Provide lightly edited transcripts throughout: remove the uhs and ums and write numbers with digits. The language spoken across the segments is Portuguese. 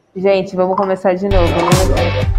Gente, vamos começar de novo, né?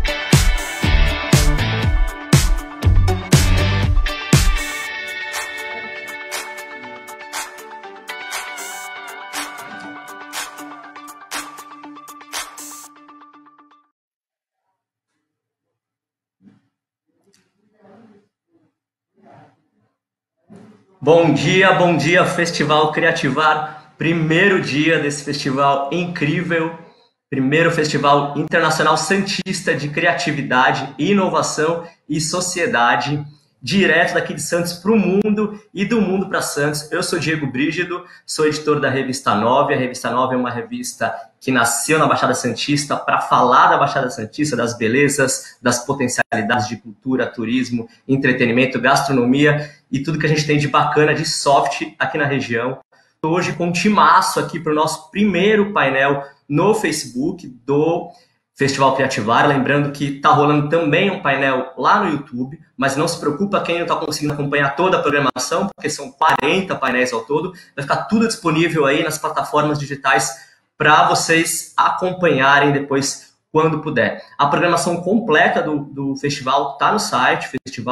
Bom dia, Festival Criativar, primeiro dia desse festival incrível, primeiro Festival Internacional Santista de Criatividade, Inovação e Sociedade, direto daqui de Santos para o mundo e do mundo para Santos. Eu sou Diego Brígido, sou editor da Revista 9. A Revista 9 é uma revista que nasceu na Baixada Santista para falar da Baixada Santista, das belezas, das potencialidades de cultura, turismo, entretenimento, gastronomia e tudo que a gente tem de bacana, de soft aqui na região. Estou hoje com um timaço aqui para o nosso primeiro painel no Facebook do Festival Criativar. Lembrando que está rolando também um painel lá no YouTube, mas não se preocupa quem não está conseguindo acompanhar toda a programação, porque são 40 painéis ao todo. Vai ficar tudo disponível aí nas plataformas digitais para vocês acompanharem depois, quando puder. A programação completa do festival está no site,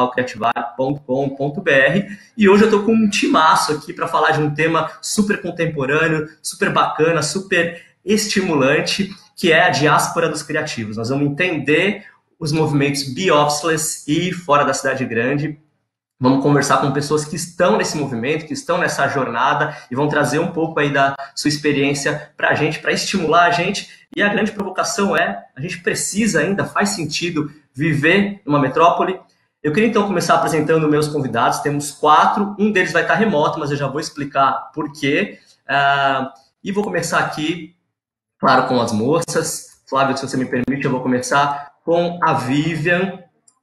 festivalcriativar.com.br, e hoje eu estou com um timaço aqui para falar de um tema super contemporâneo, super bacana, super estimulante, que é a diáspora dos criativos. Nós vamos entender os movimentos Be Officeless e fora da cidade grande. Vamos conversar com pessoas que estão nesse movimento, que estão nessa jornada e vão trazer um pouco aí da sua experiência para a gente, para estimular a gente. E a grande provocação é, a gente precisa ainda, faz sentido viver numa metrópole? Eu queria então começar apresentando meus convidados. Temos 4, um deles vai estar remoto, mas eu já vou explicar por quê. E vou começar aqui, claro, com as moças. Flávio, se você me permite, eu vou começar com a Vivian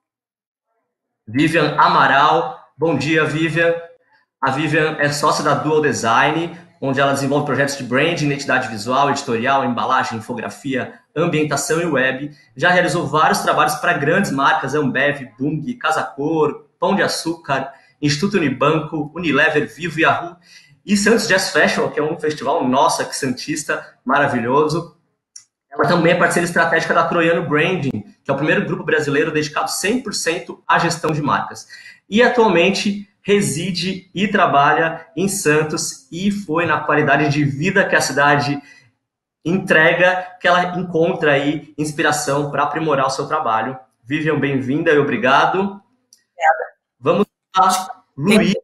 Amaral. Bom dia, Vivian. A Vivian é sócia da Dual Design, onde ela desenvolve projetos de branding, identidade visual, editorial, embalagem, infografia, ambientação e web. Já realizou vários trabalhos para grandes marcas, Ambev, Bung, Casa Cor, Pão de Açúcar, Instituto Unibanco, Unilever, Vivo e Yahoo. E Santos Jazz Festival, que é um festival nosso aqui santista, maravilhoso. Ela também é parceira estratégica da Troiano Branding, que é o primeiro grupo brasileiro dedicado 100% à gestão de marcas. E atualmente reside e trabalha em Santos, e foi na qualidade de vida que a cidade entrega que ela encontra aí inspiração para aprimorar o seu trabalho. Vivian, bem-vinda e obrigado. Obrigada. Vamos lá, Luísa.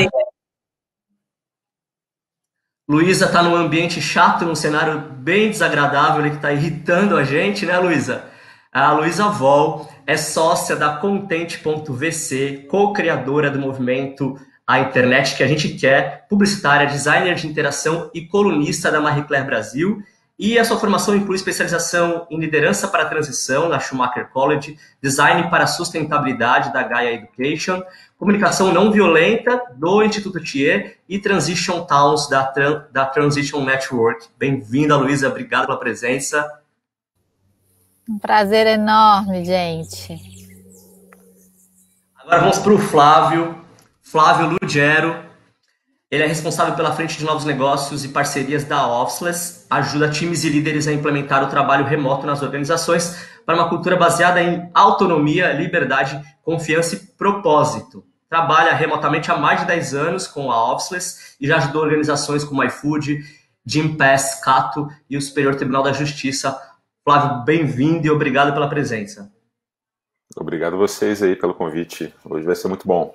Luísa está num ambiente chato, num cenário bem desagradável, que está irritando a gente, né, Luísa? A Luísa Vol é sócia da Content.vc, co-criadora do movimento A Internet que a gente quer, publicitária, designer de interação e colunista da Marie Claire Brasil. E a sua formação inclui especialização em liderança para a transição na Schumacher College, design para a sustentabilidade da Gaia Education, comunicação não violenta do Instituto Thier e Transition Towns da Transition Network. Bem-vinda, Luísa, obrigado pela presença. Um prazer enorme, gente. Agora vamos para o Flávio Lugero. Ele é responsável pela frente de novos negócios e parcerias da Officeless, ajuda times e líderes a implementar o trabalho remoto nas organizações para uma cultura baseada em autonomia, liberdade, confiança e propósito. Trabalha remotamente há mais de 10 anos com a Officeless e já ajudou organizações como iFood, Gympass, Cato e o Superior Tribunal da Justiça. Flávio, bem-vindo e obrigado pela presença. Obrigado a vocês aí pelo convite. Hoje vai ser muito bom.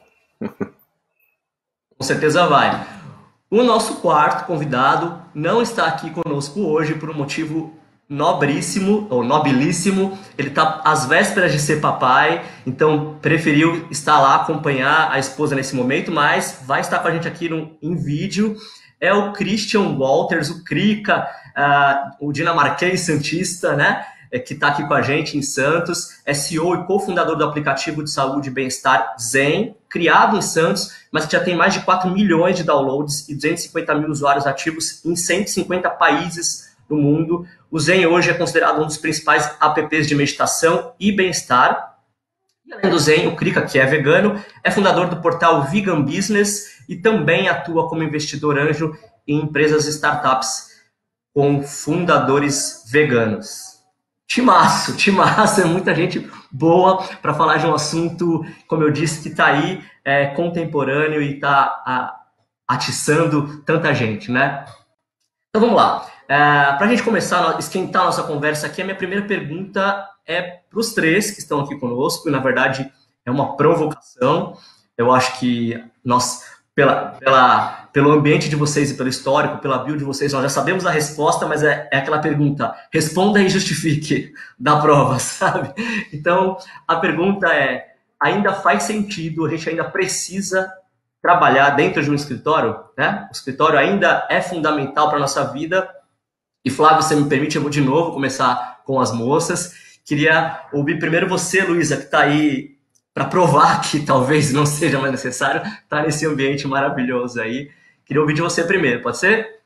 Com certeza vai. O nosso quarto convidado não está aqui conosco hoje por um motivo nobríssimo, ou nobilíssimo. Ele está às vésperas de ser papai, então preferiu estar lá acompanhar a esposa nesse momento, mas vai estar com a gente aqui em vídeo. É o Christian Walters, o Crica, o dinamarquês santista, né? Que está aqui com a gente em Santos, é CEO e cofundador do aplicativo de saúde e bem-estar Zen, criado em Santos, mas que já tem mais de 4 milhões de downloads e 250 mil usuários ativos em 150 países do mundo. O Zen hoje é considerado um dos principais apps de meditação e bem-estar. E além do Zen, o Krika, que é vegano, é fundador do portal Vegan Business e também atua como investidor anjo em empresas e startups com fundadores veganos. Timaço, é muita gente boa para falar de um assunto, como eu disse, que está aí, contemporâneo e está atiçando tanta gente, né? Então vamos lá. Para a gente começar a esquentar a nossa conversa aqui, a minha primeira pergunta é para os três que estão aqui conosco, e na verdade é uma provocação. Eu acho que nós, pelo ambiente de vocês e pelo histórico, pela bio de vocês, nós já sabemos a resposta, mas é aquela pergunta, responda e justifique da prova, sabe? Então, a pergunta é, ainda faz sentido, a gente ainda precisa trabalhar dentro de um escritório, né? O escritório ainda é fundamental para a nossa vida. E Flávio, se me permite, eu vou de novo começar com as moças. Queria ouvir primeiro você, Luísa, que está aí para provar que talvez não seja mais necessário estar nesse ambiente maravilhoso aí. Queria ouvir de você primeiro, pode ser?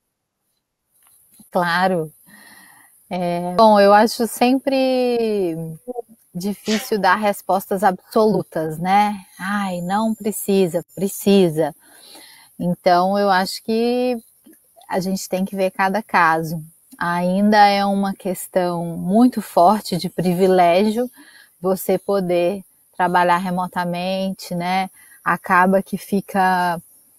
Claro. Bom, eu acho sempre difícil dar respostas absolutas, né? Ai, não precisa, precisa. Então, eu acho que a gente tem que ver cada caso. Ainda é uma questão muito forte de privilégio você poder trabalhar remotamente, né? Acaba que fica...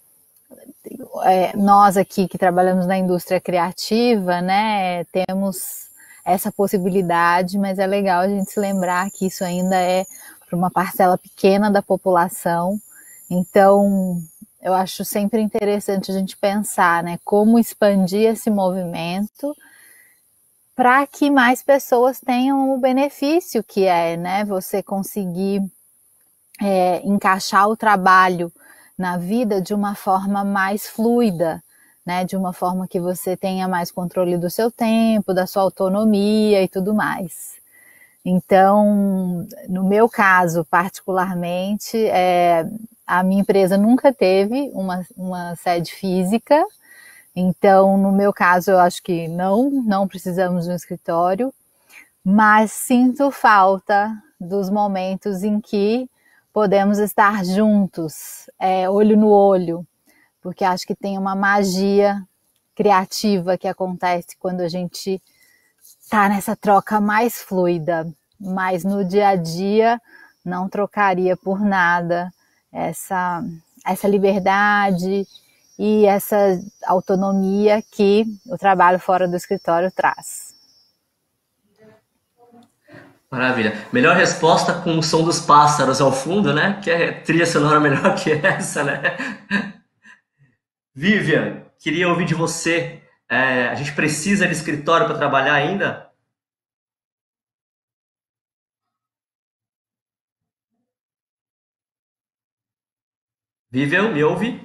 nós aqui que trabalhamos na indústria criativa, né? Temos essa possibilidade, mas é legal a gente se lembrar que isso ainda é para uma parcela pequena da população. Então, eu acho sempre interessante a gente pensar, né, como expandir esse movimento para que mais pessoas tenham o benefício que é, né, você conseguir encaixar o trabalho na vida de uma forma mais fluida, né, de uma forma que você tenha mais controle do seu tempo, da sua autonomia e tudo mais. Então, no meu caso, particularmente, a minha empresa nunca teve uma sede física, então, no meu caso, eu acho que não precisamos de um escritório, mas sinto falta dos momentos em que podemos estar juntos, olho no olho, porque acho que tem uma magia criativa que acontece quando a gente está nessa troca mais fluida, mas no dia a dia não trocaria por nada essa liberdade e essa autonomia que o trabalho fora do escritório traz. Maravilha. Melhor resposta com o som dos pássaros ao fundo, né? Que é trilha sonora melhor que essa, né? Vivian, queria ouvir de você. A gente precisa de escritório para trabalhar ainda? Vivian, me ouve?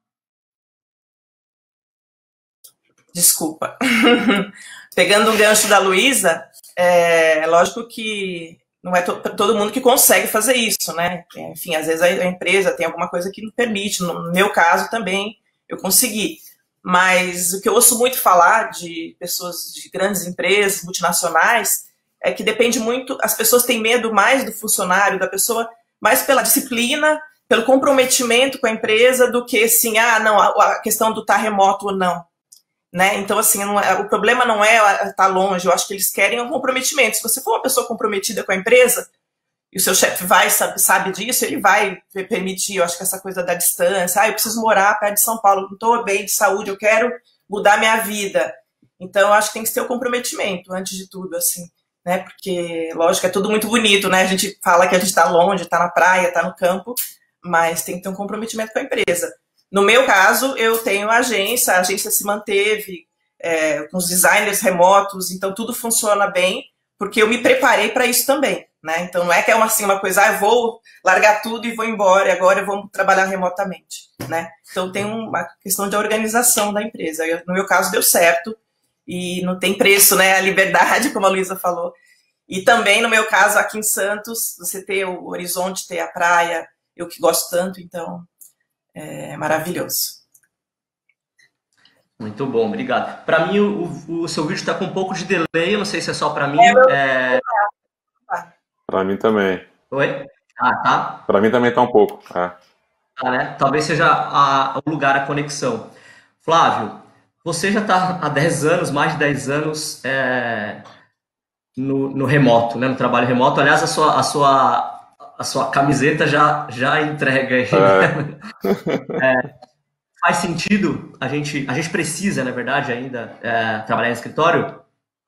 Desculpa. Pegando um gancho da Luísa, é lógico que não é todo mundo que consegue fazer isso, né? Enfim, às vezes a empresa tem alguma coisa que não permite. No meu caso também, eu consegui. Mas o que eu ouço muito falar de pessoas de grandes empresas, multinacionais, é que depende muito, as pessoas têm medo mais do funcionário, da pessoa, mais pela disciplina, pelo comprometimento com a empresa, do que assim, não, a questão do estar remoto ou não. Né? Então, assim, o problema não é estar longe, eu acho que eles querem um comprometimento. Se você for uma pessoa comprometida com a empresa, e o seu chefe sabe disso, ele vai permitir, eu acho que essa coisa da distância, eu preciso morar perto de São Paulo, não estou bem de saúde, eu quero mudar minha vida. Então, eu acho que tem que ter o comprometimento, antes de tudo, assim, né? Porque, lógico, é tudo muito bonito, né? A gente fala que a gente está longe, está na praia, está no campo, mas tem que ter um comprometimento com a empresa. No meu caso, eu tenho a agência se manteve com os designers remotos, então tudo funciona bem, porque eu me preparei para isso também, né? Então não é que é uma coisa, eu vou largar tudo e vou embora, e agora eu vou trabalhar remotamente, né? Então tem uma questão de organização da empresa. No meu caso deu certo, e não tem preço, né? A liberdade, como a Luísa falou. E também, no meu caso, aqui em Santos, você ter o horizonte, ter a praia, eu que gosto tanto, então é maravilhoso. Muito bom, obrigado. Para mim, o seu vídeo está com um pouco de delay, eu não sei se é só para mim. Para mim também. Oi? Tá. Para mim também está um pouco. Né? Talvez seja o lugar, a conexão. Flávio, você já está há 10 anos, mais de 10 anos, no remoto, né, no trabalho remoto. Aliás, a sua camiseta já entrega aí, né? Faz sentido? A gente precisa, na verdade, ainda trabalhar em escritório?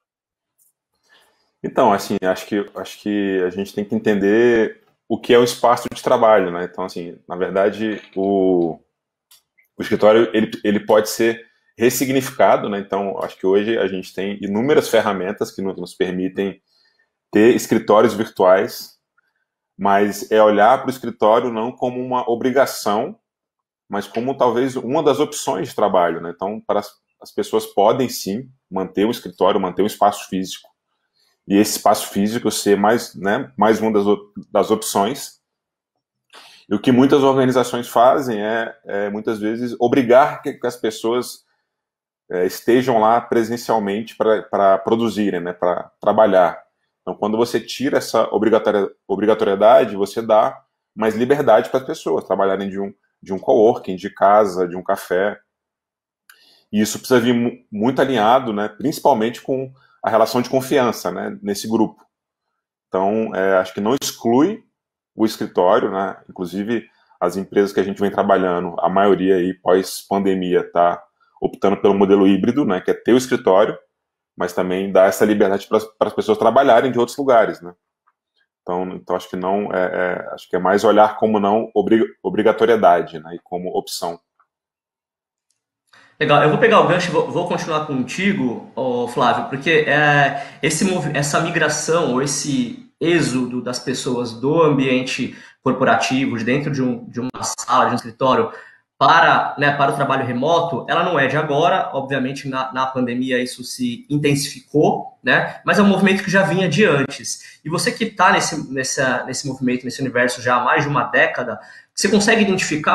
Então, assim, acho que a gente tem que entender o que é o espaço de trabalho, né? Então, assim, na verdade, o escritório ele pode ser ressignificado, né? Então, acho que hoje a gente tem inúmeras ferramentas que nos permitem ter escritórios virtuais, mas é olhar para o escritório não como uma obrigação, mas como talvez uma das opções de trabalho, né? Então, as pessoas podem sim manter o escritório, manter o espaço físico, e esse espaço físico ser mais, né, mais uma das opções. E o que muitas organizações fazem é muitas vezes obrigar que as pessoas estejam lá presencialmente para produzirem, né, para trabalhar. Então, quando você tira essa obrigatoriedade, você dá mais liberdade para as pessoas trabalharem de um coworking, de casa, de um café. E isso precisa vir muito alinhado, né, principalmente com a relação de confiança, né, nesse grupo. Então, acho que não exclui o escritório, né? Inclusive as empresas que a gente vem trabalhando, a maioria aí pós-pandemia está optando pelo modelo híbrido, né, que é ter o escritório, mas também dar essa liberdade para as pessoas trabalharem de outros lugares, né? Então acho que não acho que é mais olhar como não obrigatoriedade, né, e como opção. Legal, eu vou pegar o gancho e vou continuar contigo, Flávio, porque essa migração ou esse êxodo das pessoas do ambiente corporativo, de dentro de uma sala, de um escritório, para o trabalho remoto, ela não é de agora. Obviamente na pandemia isso se intensificou, né? Mas é um movimento que já vinha de antes. E você que está nesse movimento, nesse universo já há mais de uma década, você consegue identificar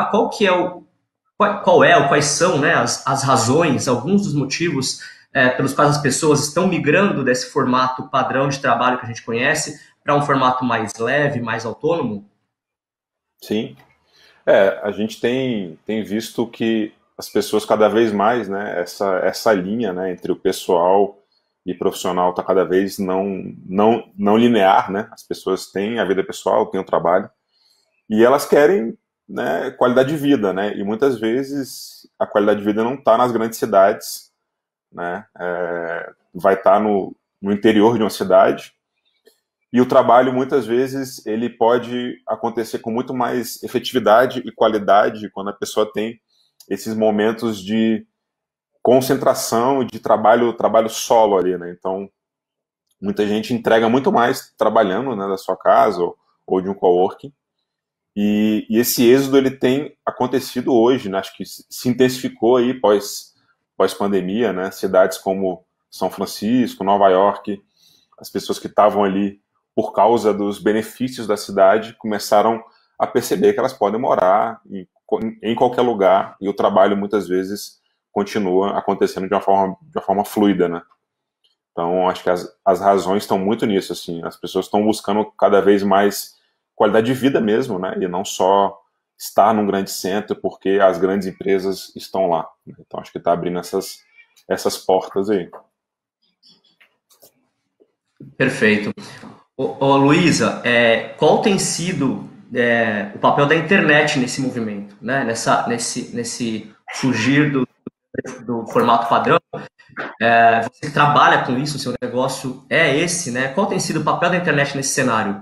quais são, né, as razões, alguns dos motivos pelos quais as pessoas estão migrando desse formato padrão de trabalho que a gente conhece para um formato mais leve, mais autônomo? Sim. A gente tem visto que as pessoas cada vez mais, né, essa linha, né, entre o pessoal e profissional está cada vez não linear, né? As pessoas têm a vida pessoal, têm o trabalho, e elas querem, né, qualidade de vida, né? E muitas vezes a qualidade de vida não está nas grandes cidades, né? Vai estar no interior de uma cidade. E o trabalho, muitas vezes, ele pode acontecer com muito mais efetividade e qualidade quando a pessoa tem esses momentos de concentração e de trabalho solo ali, né? Então, muita gente entrega muito mais trabalhando, né, da sua casa ou de um coworking. E esse êxodo ele tem acontecido hoje, né? Acho que se intensificou aí pós-pandemia, né? Cidades como São Francisco, Nova York, as pessoas que estavam ali por causa dos benefícios da cidade começaram a perceber que elas podem morar em qualquer lugar, e o trabalho muitas vezes continua acontecendo de uma forma fluida, né? Então acho que as razões estão muito nisso, assim. As pessoas estão buscando cada vez mais qualidade de vida mesmo, né? E não só estar num grande centro porque as grandes empresas estão lá. Então acho que está abrindo essas portas aí. Perfeito. Luísa, qual tem sido o papel da internet nesse movimento, né? Nesse fugir do formato padrão? Você que trabalha com isso, o seu negócio é esse, né? Qual tem sido o papel da internet nesse cenário?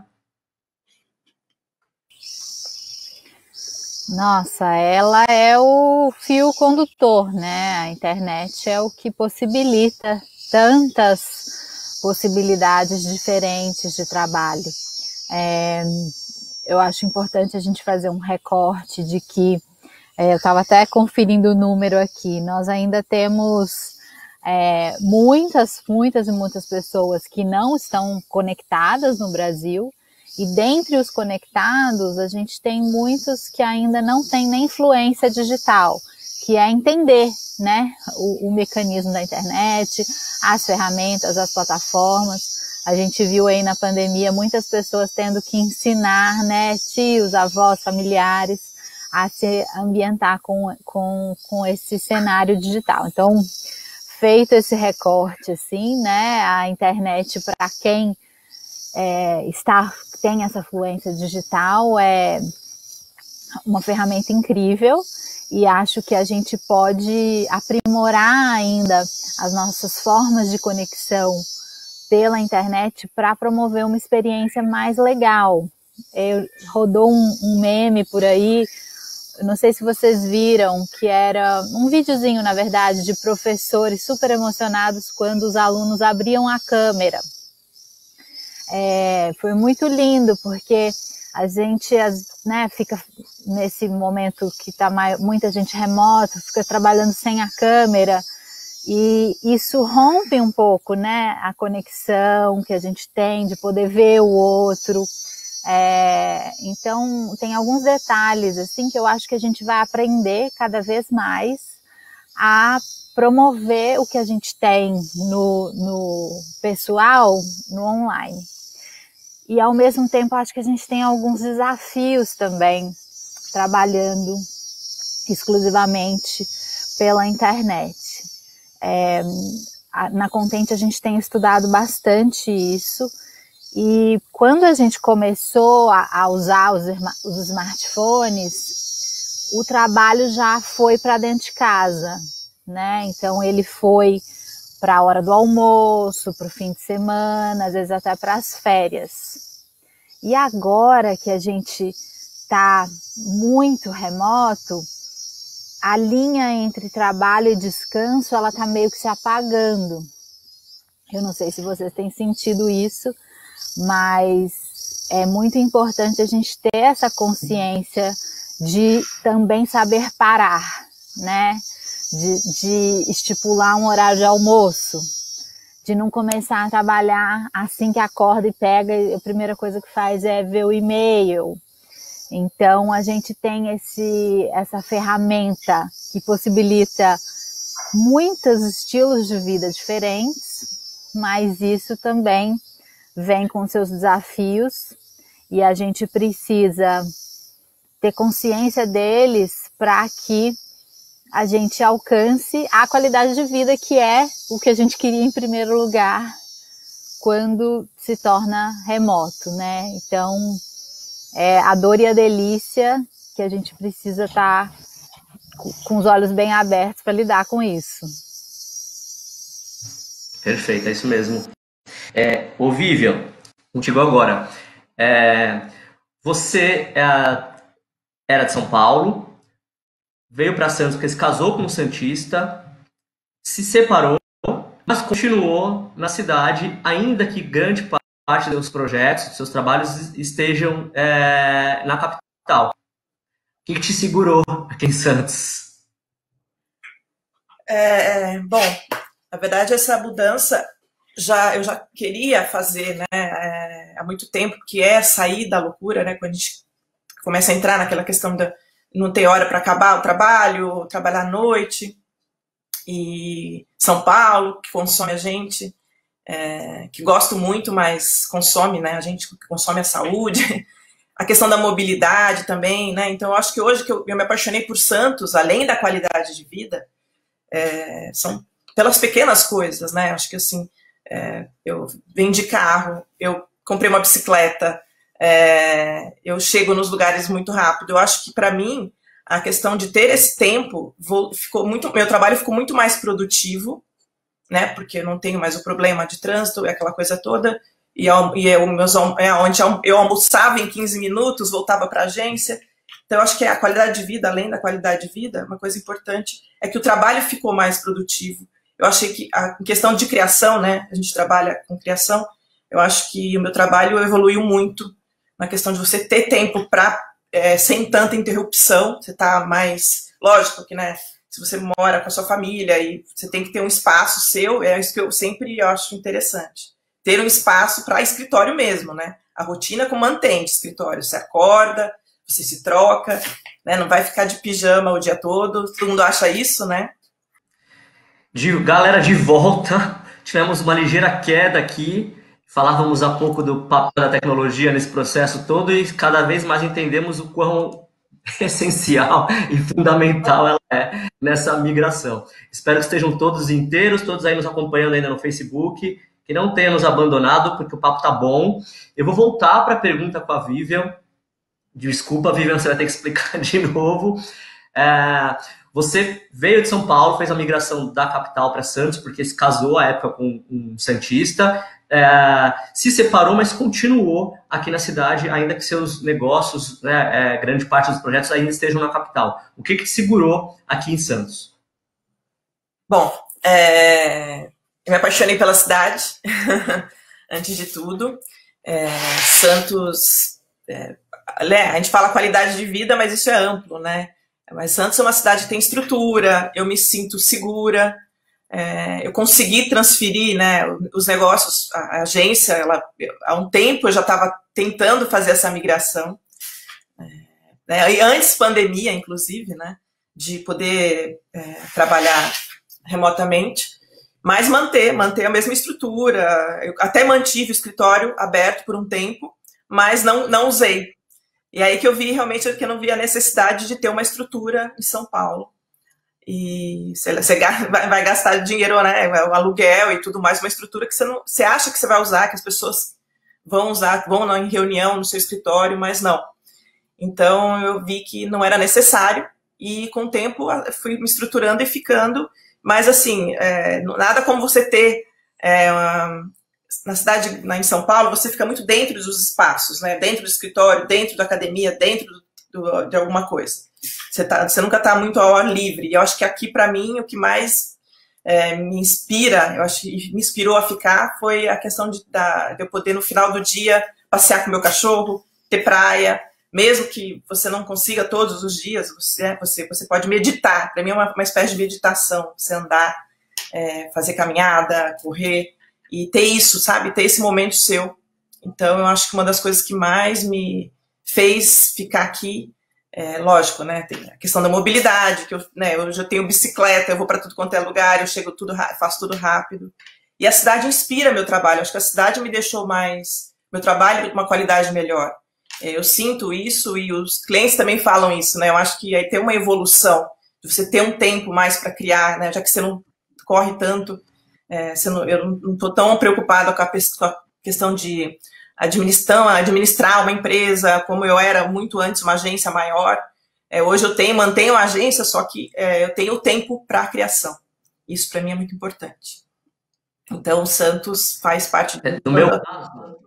Nossa, ela é o fio condutor, né? A internet é o que possibilita tantas possibilidades diferentes de trabalho. Eu acho importante a gente fazer um recorte de que, eu estava até conferindo o número aqui, nós ainda temos muitas e muitas pessoas que não estão conectadas no Brasil. E dentre os conectados, a gente tem muitos que ainda não têm nem fluência digital, que é entender, né, o mecanismo da internet, as ferramentas, as plataformas. A gente viu aí na pandemia muitas pessoas tendo que ensinar, né, tios, avós, familiares, a se ambientar com esse cenário digital. Então, feito esse recorte, assim, né? A internet, para quem tem essa fluência digital, é uma ferramenta incrível, e acho que a gente pode aprimorar ainda as nossas formas de conexão pela internet para promover uma experiência mais legal. Rodou um meme por aí, não sei se vocês viram, que era um videozinho, na verdade, de professores super emocionados quando os alunos abriam a câmera. Foi muito lindo, porque a gente, né, fica nesse momento que está muita gente remota, fica trabalhando sem a câmera, e isso rompe um pouco, né, a conexão que a gente tem de poder ver o outro. Então, tem alguns detalhes assim que eu acho que a gente vai aprender cada vez mais a promover o que a gente tem no pessoal, no online. E, ao mesmo tempo, acho que a gente tem alguns desafios também, trabalhando exclusivamente pela internet. Na Contente, a gente tem estudado bastante isso, e quando a gente começou a usar os smartphones, o trabalho já foi para dentro de casa, né? Então, ele foi para a hora do almoço, para o fim de semana, às vezes até para as férias. E agora que a gente está muito remoto, a linha entre trabalho e descanso, ela está meio que se apagando. Eu não sei se vocês têm sentido isso, mas é muito importante a gente ter essa consciência de também saber parar, né? De estipular um horário de almoço, de não começar a trabalhar assim que acorda e pega, a primeira coisa que faz é ver o e-mail. Então, a gente tem essa ferramenta que possibilita muitos estilos de vida diferentes, mas isso também vem com seus desafios, e a gente precisa ter consciência deles para que a gente alcance a qualidade de vida, que é o que a gente queria em primeiro lugar quando se torna remoto, né? Então, a dor e a delícia que a gente precisa estar com os olhos bem abertos para lidar com isso. Perfeito, é isso mesmo. Ô Vivian, contigo agora. Você era de São Paulo, veio para Santos porque se casou com um santista, se separou, mas continuou na cidade, ainda que grande parte dos seus projetos, dos seus trabalhos estejam na capital. O que te segurou aqui em Santos? Bom, na verdade, essa mudança eu já queria fazer, né, há muito tempo, que é sair da loucura, né, quando a gente começa a entrar naquela questão de não ter hora para acabar o trabalho, trabalhar à noite, e São Paulo, que consome a gente, que gosto muito, mas consome, né, a gente consome a saúde, a questão da mobilidade também, né, então eu acho que hoje que eu me apaixonei por Santos, além da qualidade de vida, são pelas pequenas coisas, né, acho que assim, eu venho de carro, eu comprei uma bicicleta, eu chego nos lugares muito rápido. Eu acho que para mim a questão de ter esse tempo meu trabalho ficou muito mais produtivo, né? Porque eu não tenho mais o problema de trânsito, aquela coisa toda. E onde eu almoçava em 15 minutos, voltava para a agência. Então eu acho que a qualidade de vida, além da qualidade de vida, uma coisa importante é que o trabalho ficou mais produtivo. Eu achei que em questão de criação, né? A gente trabalha com criação. Eu acho que o meu trabalho evoluiu muito na questão de você ter tempo para, sem tanta interrupção, você tá mais, lógico que, né, se você mora com a sua família e você tem que ter um espaço seu, é isso que eu sempre acho interessante. Ter um espaço para escritório mesmo, né, a rotina que mantém de escritório, você acorda, você se troca, né, não vai ficar de pijama o dia todo mundo acha isso, né. Galera, de volta, tivemos uma ligeira queda aqui. Falávamos há pouco do papel da tecnologia nesse processo todo e cada vez mais entendemos o quão essencial e fundamental ela é nessa migração. Espero que estejam todos inteiros, todos aí nos acompanhando ainda no Facebook, que não tenham nos abandonado, porque o papo tá bom. Eu vou voltar para a pergunta com a Vivian. Desculpa, Vivian, você vai ter que explicar de novo. Você veio de São Paulo, fez a migração da capital para Santos, porque se casou à época com um santista, se separou, mas continuou aqui na cidade, ainda que seus negócios, né, grande parte dos projetos ainda estejam na capital. O que te segurou aqui em Santos? Bom, eu me apaixonei pela cidade, antes de tudo. Santos, a gente fala qualidade de vida, mas isso é amplo, né? Mas Santos é uma cidade que tem estrutura, eu me sinto segura, eu consegui transferir, né, os negócios, a agência, há um tempo eu já estava tentando fazer essa migração, e antes pandemia, inclusive, né, de poder trabalhar remotamente, mas manter a mesma estrutura. Eu até mantive o escritório aberto por um tempo, mas não usei. E aí que eu vi realmente que eu não via a necessidade de ter uma estrutura em São Paulo. E você vai gastar dinheiro, né, o aluguel e tudo mais, uma estrutura que você acha que você vai usar, que as pessoas vão usar, vão em reunião no seu escritório, mas não. Então eu vi que não era necessário e com o tempo fui me estruturando e ficando. Mas assim, nada como você ter na cidade, em São Paulo, você fica muito dentro dos espaços, né? Dentro do escritório, dentro da academia, dentro de alguma coisa. Você nunca está muito ao ar livre. E eu acho que aqui, para mim, o que mais me inspira, eu acho que me inspirou a ficar, foi a questão de eu poder, no final do dia, passear com meu cachorro, ter praia, mesmo que você não consiga todos os dias, você pode meditar. Para mim é uma espécie de meditação, você andar, fazer caminhada, correr, e ter isso, sabe? Ter esse momento seu. Então, eu acho que uma das coisas que mais me fez ficar aqui, lógico, né? Tem a questão da mobilidade, que eu já tenho bicicleta, eu vou para tudo quanto é lugar, eu chego faço tudo rápido. E a cidade inspira meu trabalho. Eu acho que a cidade me deixou meu trabalho com uma qualidade melhor. Eu sinto isso e os clientes também falam isso, né? Eu acho que aí tem uma evolução, de você ter um tempo mais para criar, né? Já que você não corre tanto. Eu não estou tão preocupada com a questão de administrar uma empresa, como eu era muito antes, uma agência maior. Hoje eu mantenho a agência, só que eu tenho tempo para a criação. Isso para mim é muito importante. Então, o Santos faz parte do meu caso.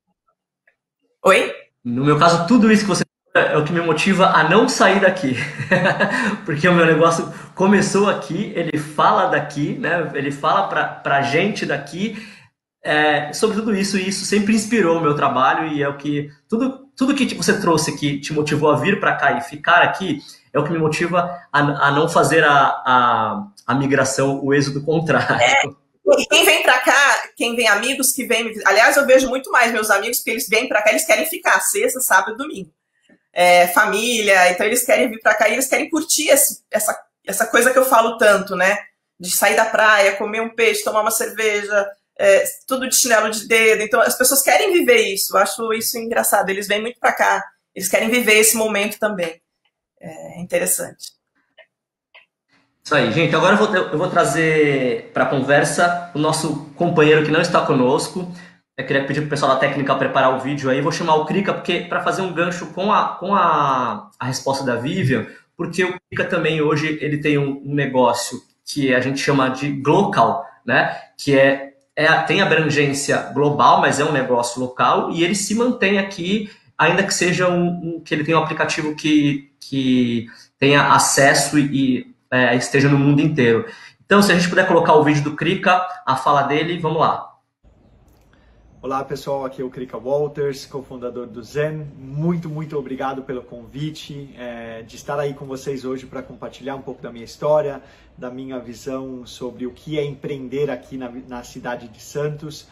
Oi? No meu caso, tudo isso que você é o que me motiva a não sair daqui. Porque o meu negócio começou aqui, ele fala daqui, né? Ele fala pra gente daqui sobre tudo isso, e isso sempre inspirou o meu trabalho, e é o que tudo que você trouxe que te motivou a vir para cá e ficar aqui é o que me motiva a não fazer a migração, o êxodo contrário. Quem vem para cá, quem vem amigos que vêm, aliás, eu vejo muito mais meus amigos, porque eles vêm para cá, eles querem ficar sexta, sábado e domingo. Família, então eles querem vir para cá e eles querem curtir essa coisa que eu falo tanto, né? De sair da praia, comer um peixe, tomar uma cerveja, tudo de chinelo de dedo. Então as pessoas querem viver isso, eu acho isso engraçado. Eles vêm muito para cá, eles querem viver esse momento também. É interessante. Isso aí, gente. Agora eu vou trazer para a conversa o nosso companheiro que não está conosco. Eu queria pedir para o pessoal da técnica preparar o vídeo aí. Vou chamar o Krika para fazer um gancho com a resposta da Vivian, porque o Krika também hoje ele tem um negócio que a gente chama de Glocal, né? Que tem abrangência global, mas é um negócio local, e ele se mantém aqui, ainda que seja que ele tenha um aplicativo que tenha acesso e esteja no mundo inteiro. Então, se a gente puder colocar o vídeo do Krika, a fala dele, vamos lá. Olá pessoal, aqui é o Krika Walters, cofundador do Zen. Muito obrigado pelo convite de estar aí com vocês hoje para compartilhar um pouco da minha história, da minha visão sobre o que é empreender aqui na cidade de Santos.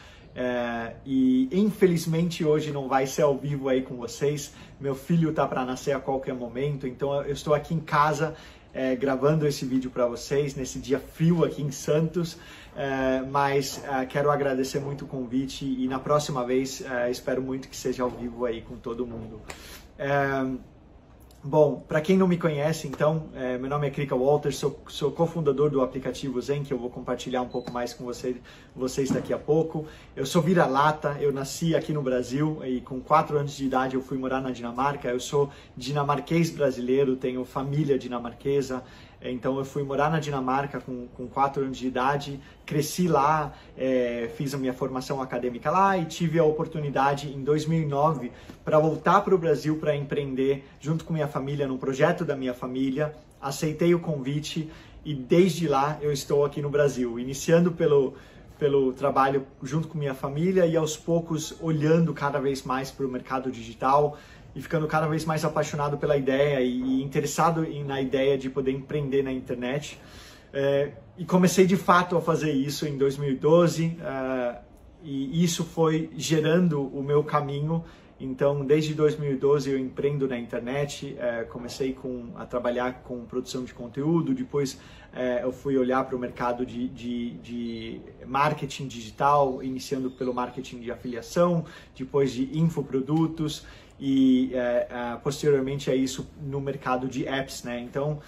E infelizmente hoje não vai ser ao vivo aí com vocês. Meu filho está para nascer a qualquer momento, então eu estou aqui em casa gravando esse vídeo para vocês nesse dia frio aqui em Santos. Mas quero agradecer muito o convite e na próxima vez espero muito que seja ao vivo aí com todo mundo. Bom, para quem não me conhece, então, meu nome é Krika Walters, sou cofundador do aplicativo Zen, que eu vou compartilhar um pouco mais com vocês daqui a pouco. Eu sou vira-lata, eu nasci aqui no Brasil e com 4 anos de idade eu fui morar na Dinamarca. Eu sou dinamarquês brasileiro, tenho família dinamarquesa, então eu fui morar na Dinamarca com 4 anos de idade, cresci lá, fiz a minha formação acadêmica lá e tive a oportunidade em 2009 para voltar para o Brasil para empreender junto com minha família, num projeto da minha família. Aceitei o convite e desde lá eu estou aqui no Brasil, iniciando pelo trabalho junto com minha família e aos poucos olhando cada vez mais para o mercado digital e ficando cada vez mais apaixonado pela ideia e interessado na ideia de poder empreender na internet. E comecei de fato a fazer isso em 2012 e isso foi gerando o meu caminho. Então, desde 2012 eu empreendo na internet, comecei a trabalhar com produção de conteúdo, depois eu fui olhar para o mercado de marketing digital, iniciando pelo marketing de afiliação, depois de infoprodutos e posteriormente a isso no mercado de apps, né? Então,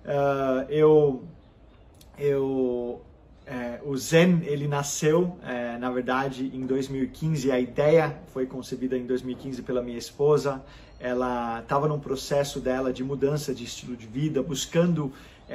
o Zen, ele nasceu, na verdade, em 2015. A ideia foi concebida em 2015 pela minha esposa. Ela estava num processo dela de mudança de estilo de vida, buscando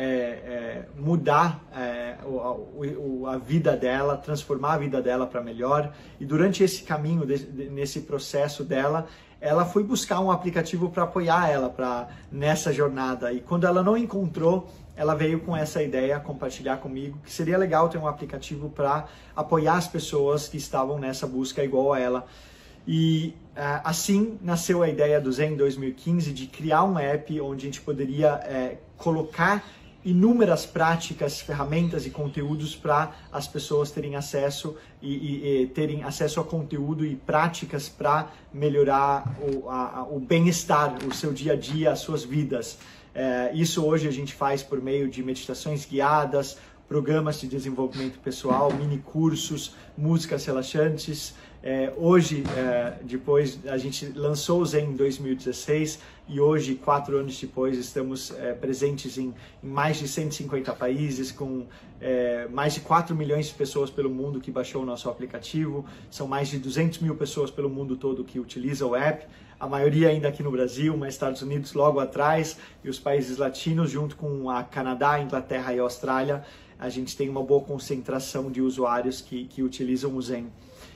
mudar a vida dela, transformar a vida dela para melhor. E durante esse caminho, nesse processo dela, ela foi buscar um aplicativo para apoiar ela nessa jornada. E quando ela não encontrou, ela veio com essa ideia, compartilhar comigo, que seria legal ter um aplicativo para apoiar as pessoas que estavam nessa busca igual a ela. E assim nasceu a ideia do Zen em 2015, de criar um app onde a gente poderia colocar inúmeras práticas, ferramentas e conteúdos para as pessoas terem acesso e terem acesso a conteúdo e práticas para melhorar o bem-estar, o seu dia a dia, as suas vidas. Isso hoje a gente faz por meio de meditações guiadas, programas de desenvolvimento pessoal, mini cursos, músicas relaxantes. Hoje, depois, a gente lançou o Zen em 2016 e hoje, 4 anos depois, estamos presentes em mais de 150 países, com mais de 4 milhões de pessoas pelo mundo que baixou o nosso aplicativo. São mais de 200 mil pessoas pelo mundo todo que utilizam o app. A maioria ainda aqui no Brasil, mas Estados Unidos logo atrás, e os países latinos, junto com a Canadá, Inglaterra e Austrália, a gente tem uma boa concentração de usuários que utilizam o Zen.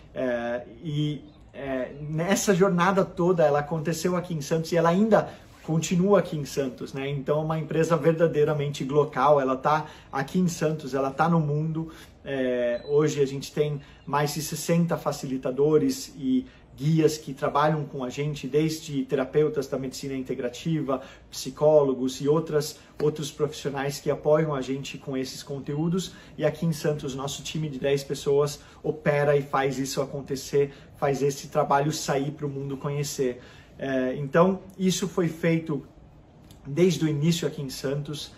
Nessa jornada toda, ela aconteceu aqui em Santos e ela ainda continua aqui em Santos, né? Então é uma empresa verdadeiramente local, ela está aqui em Santos, ela está no mundo. Hoje a gente tem mais de 60 facilitadores e guias que trabalham com a gente, desde terapeutas da medicina integrativa, psicólogos e outros profissionais que apoiam a gente com esses conteúdos. E aqui em Santos, nosso time de 10 pessoas opera e faz isso acontecer, faz esse trabalho sair para o mundo conhecer. Então, isso foi feito desde o início aqui em Santos.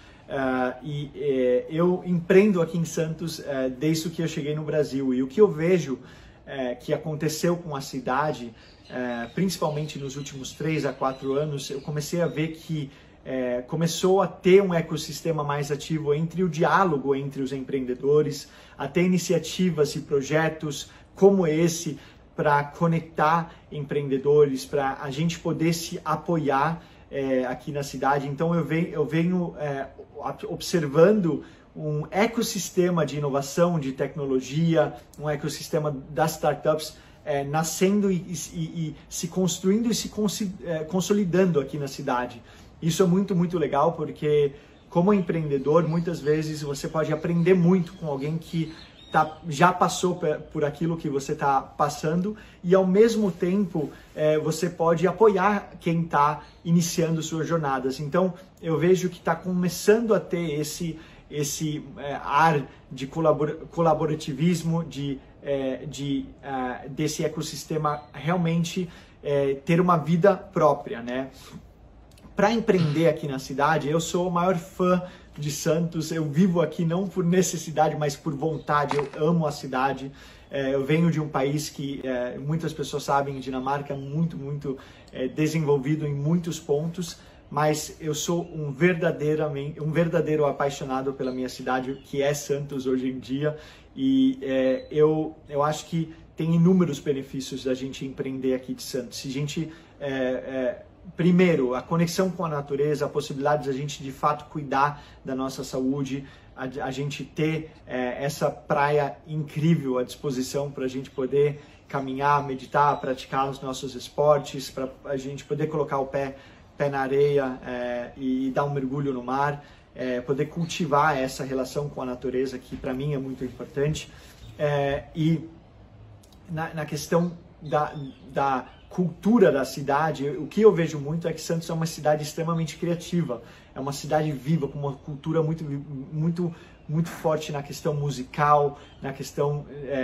Eu empreendo aqui em Santos desde que eu cheguei no Brasil. E o que eu vejo que aconteceu com a cidade, principalmente nos últimos 3 a 4 anos, eu comecei a ver que começou a ter um ecossistema mais ativo entre o diálogo entre os empreendedores, a ter iniciativas e projetos como esse para conectar empreendedores, para a gente poder se apoiar aqui na cidade. Então eu venho observando um ecossistema de inovação, de tecnologia, um ecossistema das startups nascendo e se construindo e se consolidando aqui na cidade. Isso é muito, muito legal, porque como empreendedor, muitas vezes você pode aprender muito com alguém que já passou por aquilo que você está passando e, ao mesmo tempo, você pode apoiar quem está iniciando suas jornadas. Então, eu vejo que está começando a ter esse ar de colaborativismo, desse ecossistema realmente ter uma vida própria, né? Para empreender aqui na cidade, eu sou o maior fã de Santos. Eu vivo aqui não por necessidade, mas por vontade. Eu amo a cidade. Eu venho de um país que muitas pessoas sabem, Dinamarca, muito, muito desenvolvido em muitos pontos, mas eu sou um verdadeiro apaixonado pela minha cidade, que é Santos hoje em dia, e eu acho que tem inúmeros benefícios da gente empreender aqui de Santos. Se a gente, primeiro, a conexão com a natureza, a possibilidade de a gente de fato cuidar da nossa saúde, a gente ter essa praia incrível à disposição para a gente poder caminhar, meditar, praticar os nossos esportes, para a gente poder colocar o pé na areia e dar um mergulho no mar, poder cultivar essa relação com a natureza, que para mim é muito importante. E na questão da cultura da cidade, o que eu vejo muito é que Santos é uma cidade extremamente criativa, é uma cidade viva, com uma cultura muito forte na questão musical, na questão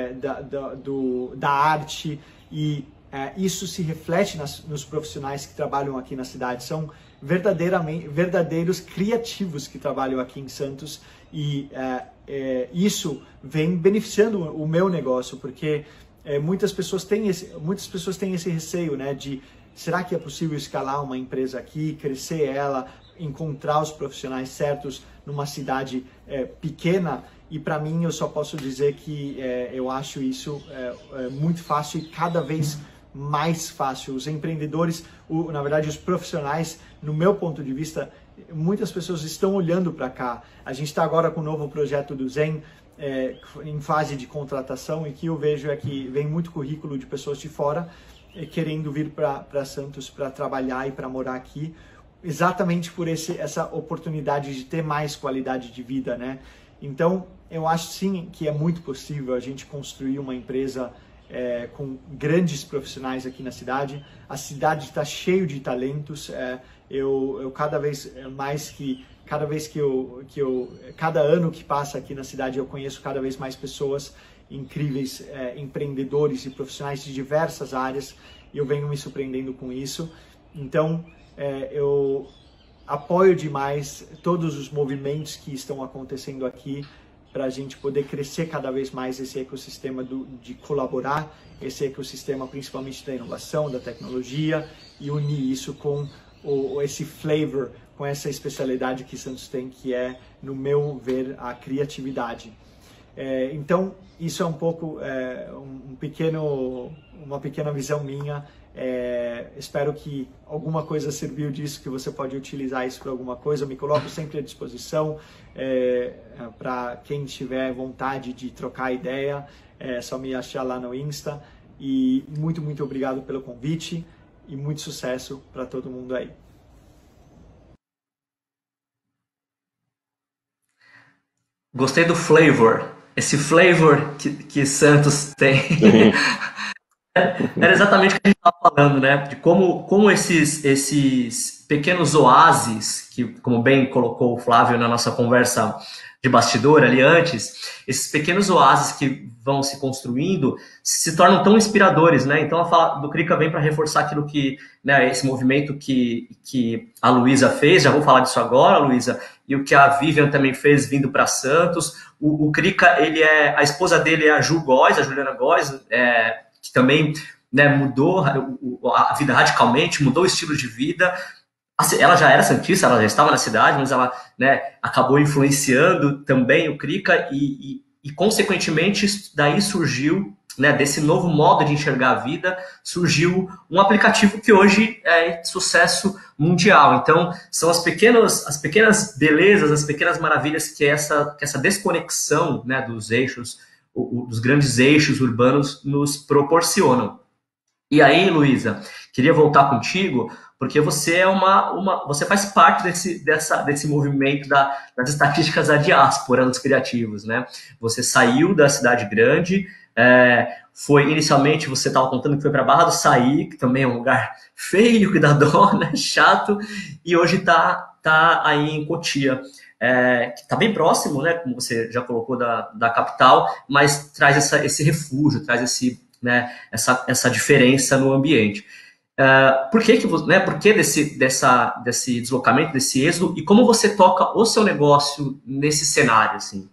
da arte, e isso se reflete nos profissionais que trabalham aqui na cidade. São verdadeiros criativos que trabalham aqui em Santos, e isso vem beneficiando o meu negócio, porque muitas pessoas têm esse receio, né, de será que é possível escalar uma empresa aqui, crescer ela, encontrar os profissionais certos numa cidade pequena? E para mim, eu só posso dizer que eu acho isso muito fácil e cada vez mais fácil. Os empreendedores, na verdade os profissionais, no meu ponto de vista, muitas pessoas estão olhando para cá. A gente está agora com o novo projeto do Zen, em fase de contratação, e que eu vejo é que vem muito currículo de pessoas de fora querendo vir para Santos para trabalhar e para morar aqui, exatamente por essa oportunidade de ter mais qualidade de vida, né? Então, eu acho sim que é muito possível a gente construir uma empresa com grandes profissionais aqui na cidade. A cidade está cheio de talentos. Eu cada ano que passa aqui na cidade, eu conheço cada vez mais pessoas incríveis, empreendedores e profissionais de diversas áreas, e eu venho me surpreendendo com isso. Então, eu apoio demais todos os movimentos que estão acontecendo aqui para a gente poder crescer cada vez mais esse ecossistema de colaborar, esse ecossistema principalmente da inovação, da tecnologia, e unir isso com esse flavor, com essa especialidade que Santos tem, que é, no meu ver, a criatividade. Então, isso é um pouco uma pequena visão minha. Espero que alguma coisa serviu disso, que você pode utilizar isso para alguma coisa. Eu me coloco sempre à disposição para quem tiver vontade de trocar ideia. É só me achar lá no Insta. E muito obrigado pelo convite e muito sucesso para todo mundo aí. Gostei do flavor. Esse flavor que Santos tem. Era exatamente o que a gente estava falando, né? De como esses pequenos oásis, que, como bem colocou o Flávio na nossa conversa de bastidor ali antes, esses pequenos oásis que vão se construindo se tornam tão inspiradores, né? Então a fala do Krika vem para reforçar aquilo que, né, esse movimento que a Luísa fez. Já vou falar disso agora, Luísa, e o que a Vivian também fez vindo para Santos. O Krika, a esposa dele é a Ju Góes, a Juliana Góes, que também, né, mudou a vida radicalmente, mudou o estilo de vida. Ela já era santista, ela já estava na cidade, mas ela, né, acabou influenciando também o Krika e consequentemente, daí surgiu, né, desse novo modo de enxergar a vida, surgiu um aplicativo que hoje é de sucesso mundial. Então, são as pequenas belezas, as pequenas maravilhas que essa desconexão, né, dos eixos, dos grandes eixos urbanos nos proporcionam. E aí, Luísa, queria voltar contigo, porque você você faz parte desse movimento das estatísticas da diáspora dos criativos, né? Você saiu da cidade grande, inicialmente você estava contando que foi para Barra do Saí, que também é um lugar feio, que dá dó, né? Chato, e hoje tá aí em Cotia. Que está bem próximo, né, como você já colocou, da capital, mas traz esse refúgio, traz essa diferença no ambiente. Por que desse deslocamento, desse êxodo, e como você toca o seu negócio nesse cenário, assim?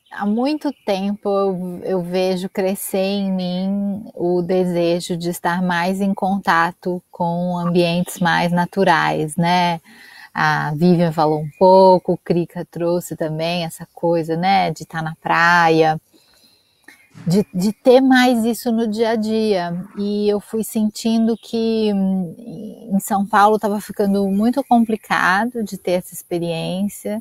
há muito tempo eu vejo crescer em mim o desejo de estar mais em contato com ambientes mais naturais, né? A Vivian falou um pouco, o Krika trouxe também essa coisa, né, de estar na praia, de ter mais isso no dia a dia. E eu fui sentindo que em São Paulo estava ficando muito complicado de ter essa experiência.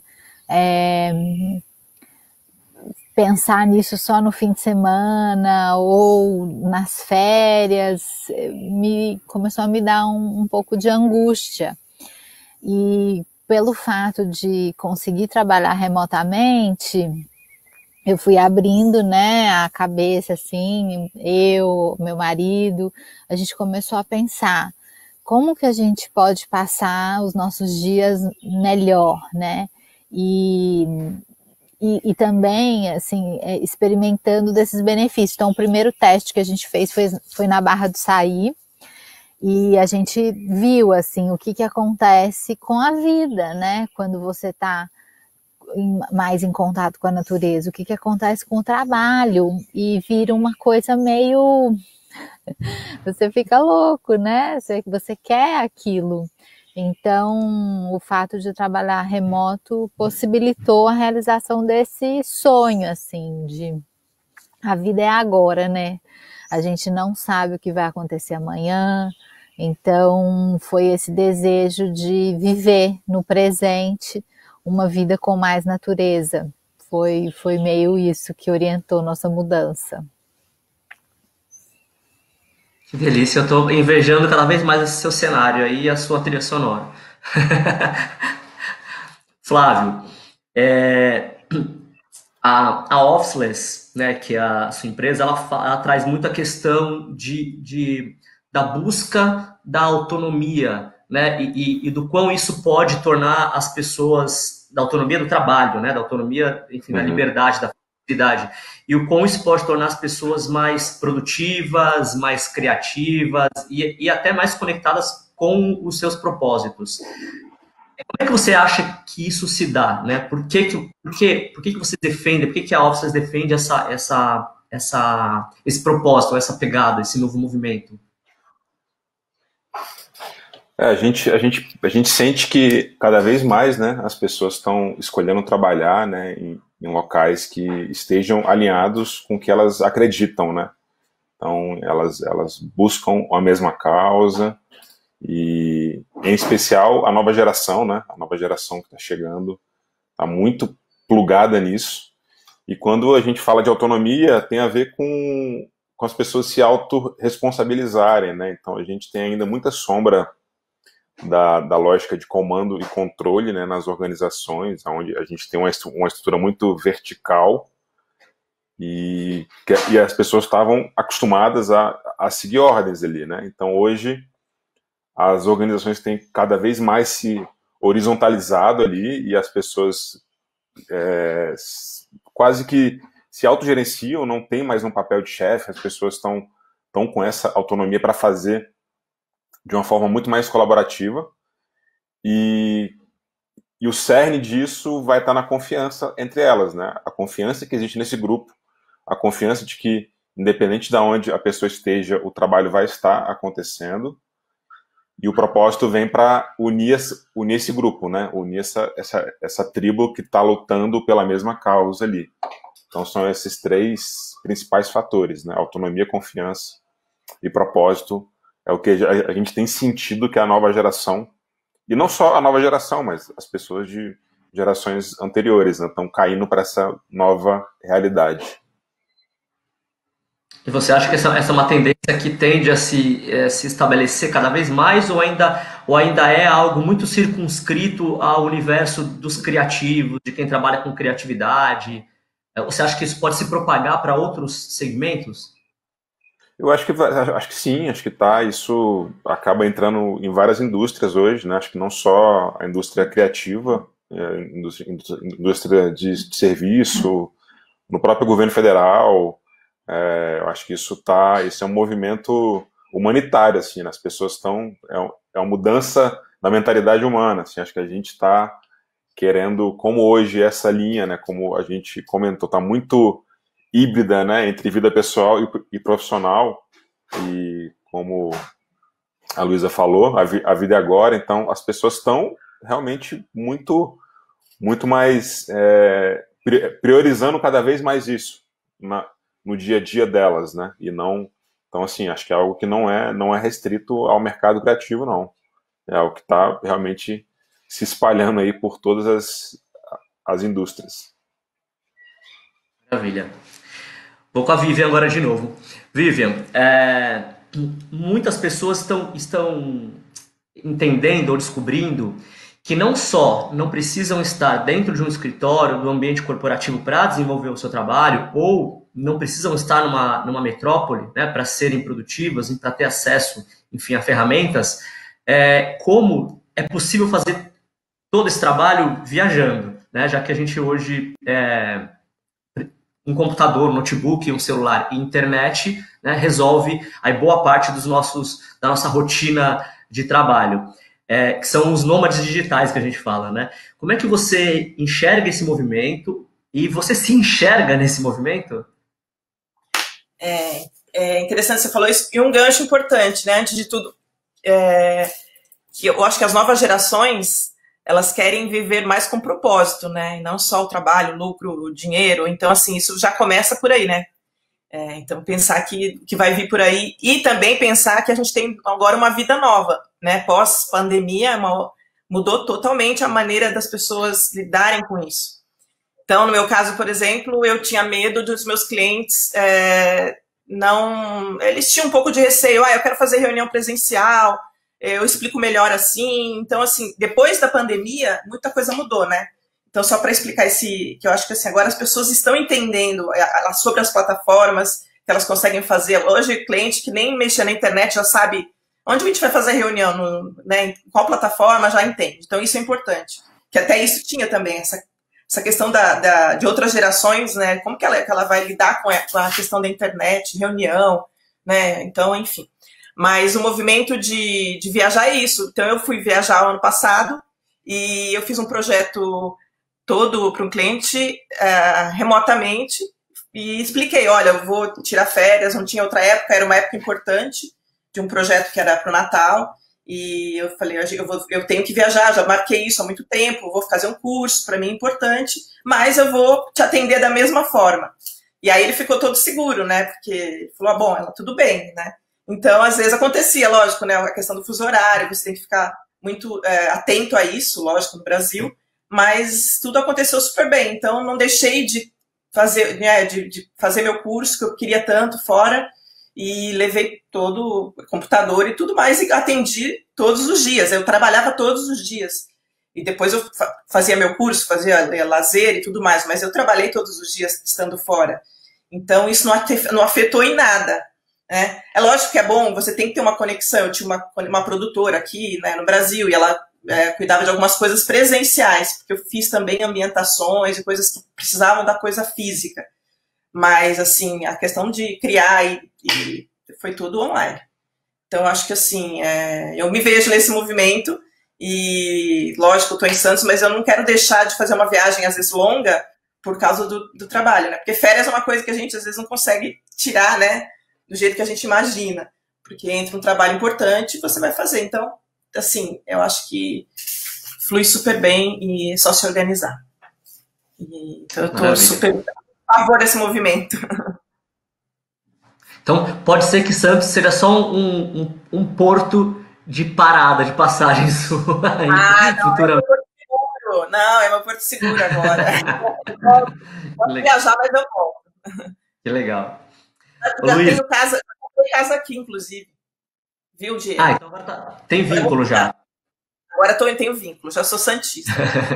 Pensar nisso só no fim de semana ou nas férias começou a me dar um pouco de angústia. E pelo fato de conseguir trabalhar remotamente, eu fui abrindo, né, a cabeça, assim, meu marido, a gente começou a pensar como que a gente pode passar os nossos dias melhor, né, e também, assim, experimentando desses benefícios. Então, o primeiro teste que a gente fez foi na Barra do Saí, e a gente viu, assim, o que acontece com a vida, né, quando você está mais em contato com a natureza, o que acontece com o trabalho, e vira uma coisa meio... Você fica louco, né? Você quer aquilo. Então, o fato de trabalhar remoto possibilitou a realização desse sonho, assim, de a vida é agora, né? A gente não sabe o que vai acontecer amanhã, então foi esse desejo de viver no presente uma vida com mais natureza. Foi meio isso que orientou nossa mudança. Que delícia, eu estou invejando cada vez mais esse seu cenário aí e a sua trilha sonora. Flávio, a Officeless, né, que é a sua empresa, ela traz muita questão da busca da autonomia, né, e do quão isso pode tornar as pessoas, da autonomia do trabalho, né, da autonomia, enfim, da liberdade, da flexibilidade, e o quão isso pode tornar as pessoas mais produtivas, mais criativas e até mais conectadas com os seus propósitos. Como é que você acha que isso se dá, né? Por que você defende, por que a Officeless defende esse propósito, essa pegada, esse novo movimento? A gente sente que cada vez mais, né, as pessoas estão escolhendo trabalhar, né, em locais que estejam alinhados com o que elas acreditam, né? Então, elas buscam a mesma causa e, em especial, a nova geração, né? A nova geração que está chegando está muito plugada nisso. E quando a gente fala de autonomia, tem a ver com as pessoas se autorresponsabilizarem, né? Então, a gente tem ainda muita sombra da lógica de comando e controle, né, nas organizações, onde a gente tem uma estrutura muito vertical e as pessoas estavam acostumadas a seguir ordens ali, né? Então hoje as organizações têm cada vez mais se horizontalizado ali e as pessoas quase que se autogerenciam, não tem mais um papel de chefe, as pessoas estão com essa autonomia para fazer de uma forma muito mais colaborativa, e o cerne disso vai estar na confiança entre elas, né? A confiança que existe nesse grupo, a confiança de que, independente de onde a pessoa esteja, o trabalho vai estar acontecendo, e o propósito vem para unir esse grupo, né? Unir essa tribo que está lutando pela mesma causa ali. Então são esses três principais fatores, né? Autonomia, confiança e propósito. É o que a gente tem sentido que a nova geração, e não só a nova geração, mas as pessoas de gerações anteriores, né, estão caindo para essa nova realidade. E você acha que essa é uma tendência que tende a se estabelecer cada vez mais, ou ainda é algo muito circunscrito ao universo dos criativos, de quem trabalha com criatividade? Você acha que isso pode se propagar para outros segmentos? Eu acho que sim, acho que isso acaba entrando em várias indústrias hoje, né? Acho que não só a indústria criativa, indústria de serviço, no próprio governo federal. Eu acho que isso é um movimento humanitário, assim, né? As pessoas é uma mudança da mentalidade humana, assim, acho que a gente está querendo, como hoje essa linha, né, como a gente comentou, está muito híbrida, né, entre vida pessoal e profissional, e como a Luísa falou, a vida é agora, então as pessoas estão realmente muito mais priorizando cada vez mais isso no dia a dia delas, né? E não, então assim, acho que é algo que não é restrito ao mercado criativo, não. É algo que está realmente se espalhando aí por todas as indústrias. Maravilha. Vou com a Vivian agora de novo. Vivian, muitas pessoas estão entendendo ou descobrindo que não só não precisam estar dentro de um escritório, do ambiente corporativo para desenvolver o seu trabalho, ou não precisam estar numa metrópole, né, para serem produtivas e para ter acesso, enfim, a ferramentas, como é possível fazer todo esse trabalho viajando, né, já que a gente hoje um computador, um notebook, um celular e internet, né, resolve aí boa parte da nossa rotina de trabalho, que são os nômades digitais que a gente fala, né? Como é que você enxerga esse movimento e você se enxerga nesse movimento? É interessante, você falou isso, e um gancho importante, né? Antes de tudo, que eu acho que as novas gerações, elas querem viver mais com propósito, né? E não só o trabalho, o lucro, o dinheiro. Então, assim, isso já começa por aí, né? Então, pensar que vai vir por aí. E também pensar que a gente tem agora uma vida nova, né? Pós-pandemia, mudou totalmente a maneira das pessoas lidarem com isso. Então, no meu caso, por exemplo, eu tinha medo dos meus clientes eles tinham um pouco de receio. Eu quero fazer reunião presencial, eu explico melhor assim. Então, assim, depois da pandemia, muita coisa mudou, né? Então, só para explicar que eu acho que assim, agora as pessoas estão entendendo sobre as plataformas que elas conseguem fazer. Hoje, cliente que nem mexe na internet já sabe onde a gente vai fazer a reunião, né, em qual plataforma, já entende. Então, isso é importante. Que até isso tinha também, essa questão de outras gerações, né? Como que ela vai lidar com a questão da internet, reunião, né? Então, enfim. Mas o movimento de viajar é isso. Então, eu fui viajar ano passado e eu fiz um projeto todo para um cliente remotamente e expliquei, olha, eu vou tirar férias, não tinha outra época, era uma época importante de um projeto que era para o Natal, e eu falei, eu tenho que viajar, já marquei isso há muito tempo, vou fazer um curso, para mim é importante, mas eu vou te atender da mesma forma. E aí ele ficou todo seguro, né, porque ele falou, bom, tudo bem, né. Então, às vezes acontecia, lógico, né, a questão do fuso horário, você tem que ficar muito atento a isso, lógico, no Brasil, mas tudo aconteceu super bem, então não deixei de fazer, né, de fazer meu curso, que eu queria tanto fora, e levei todo o computador e tudo mais, e atendi todos os dias, eu trabalhava todos os dias, e depois eu fazia meu curso, fazia lazer e tudo mais, mas eu trabalhei todos os dias estando fora, então isso não afetou em nada, né? É lógico que é bom, você tem que ter uma conexão. Eu tinha uma produtora aqui, né, no Brasil, e ela cuidava de algumas coisas presenciais, porque eu fiz também ambientações e coisas que precisavam da coisa física. Mas, assim, a questão de criar e foi tudo online. Então, eu acho que, assim, eu me vejo nesse movimento e, lógico, eu estou em Santos, mas eu não quero deixar de fazer uma viagem, às vezes, longa por causa do trabalho, né? Porque férias é uma coisa que a gente, às vezes, não consegue tirar, né, do jeito que a gente imagina, porque entra um trabalho importante e você vai fazer. Então, assim, eu acho que flui super bem e é só se organizar. Então, eu estou super a favor desse movimento. Então, pode ser que Santos seja só um porto de parada, de passagem sua. Não, futuramente. É meu porto seguro. Não, é meu porto seguro agora. Posso viajar, mas eu volto. Que legal. Eu tenho casa aqui, inclusive. Viu, Diego? Então agora tem vínculo já. Agora tenho vínculo, já sou santista.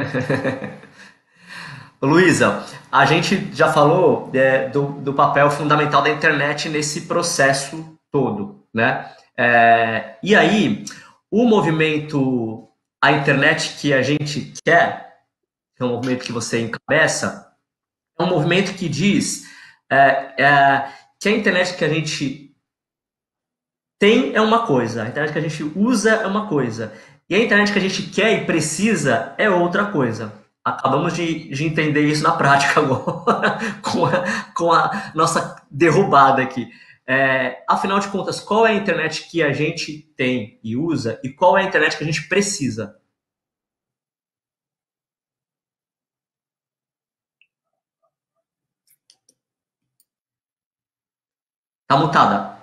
Luísa, a gente já falou do papel fundamental da internet nesse processo todo, né? E aí, o movimento, a internet que a gente quer, que é um movimento que você encabeça, é um movimento que diz que a internet que a gente tem é uma coisa, a internet que a gente usa é uma coisa, e a internet que a gente quer e precisa é outra coisa. acabamos de entender isso na prática agora, com a nossa derrubada aqui. Afinal de contas, qual é a internet que a gente tem e usa e qual é a internet que a gente precisa? Tá mutada.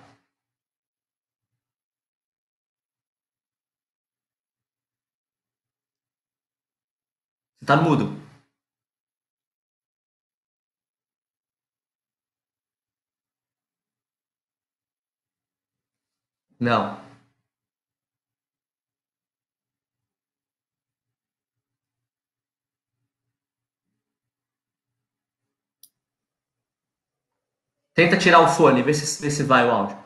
Você tá no mudo. Não. Tenta tirar o fone, vê se vai o áudio.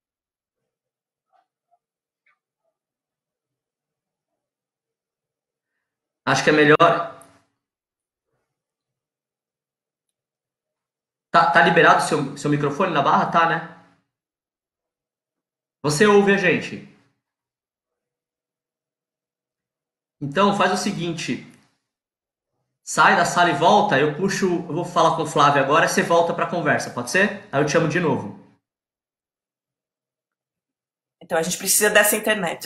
Acho que é melhor. Tá liberado o seu microfone na barra? Tá, né? Você ouve a gente. Então faz o seguinte. Sai da sala e volta, eu vou falar com o Flávio agora, você volta para a conversa, pode ser? Aí eu te chamo de novo. Então a gente precisa dessa internet.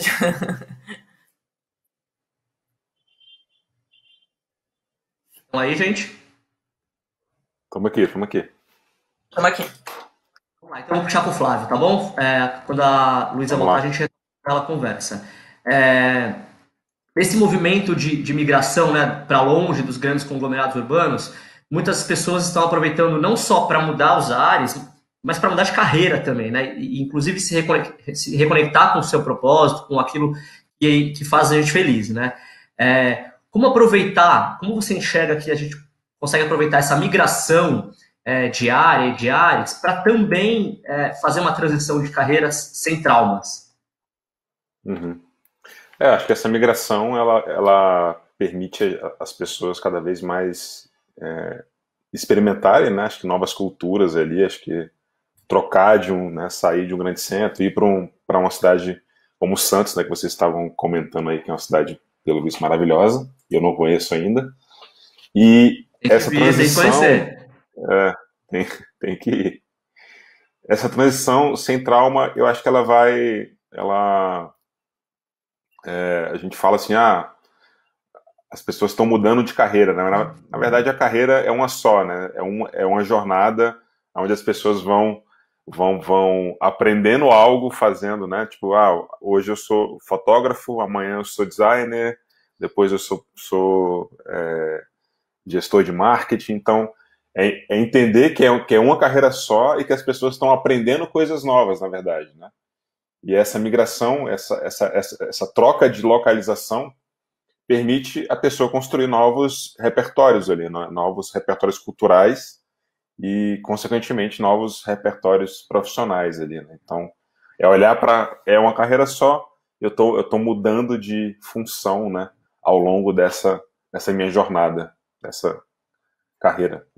Então aí, gente. Estamos aqui. Estamos aqui. Vamos lá, então eu vou puxar com o Flávio, tá bom? Quando a Luísa voltar, a gente retorna ela conversa. Esse movimento de migração, né, para longe dos grandes conglomerados urbanos, muitas pessoas estão aproveitando não só para mudar os ares, mas para mudar de carreira também, né? E, inclusive se reconectar com o seu propósito, com aquilo que faz a gente feliz, né? Como aproveitar, como você enxerga que a gente consegue aproveitar essa migração de área e de áreas para também fazer uma transição de carreiras sem traumas? Uhum. Acho que essa migração, ela permite as pessoas cada vez mais experimentarem, né? Acho que novas culturas ali, acho que trocar sair de um grande centro e ir para uma cidade como Santos, né, que vocês estavam comentando aí, que é uma cidade, pelo visto, maravilhosa, e eu não conheço ainda. E essa transição... Tem que ir. Essa transição sem trauma, eu acho que ela vai... a gente fala assim, as pessoas estão mudando de carreira, né? Na verdade, a carreira é uma só, né? É uma jornada onde as pessoas vão aprendendo algo, fazendo, né? Tipo, hoje eu sou fotógrafo, amanhã eu sou designer, depois eu sou gestor de marketing. Então, é entender que é uma carreira só e que as pessoas estão aprendendo coisas novas, na verdade, né? E essa migração, essa troca de localização permite a pessoa construir novos repertórios ali, novos repertórios culturais e, consequentemente, novos repertórios profissionais ali, né? Então, olhar para... É uma carreira só, eu tô mudando de função, né, ao longo dessa minha jornada, dessa carreira.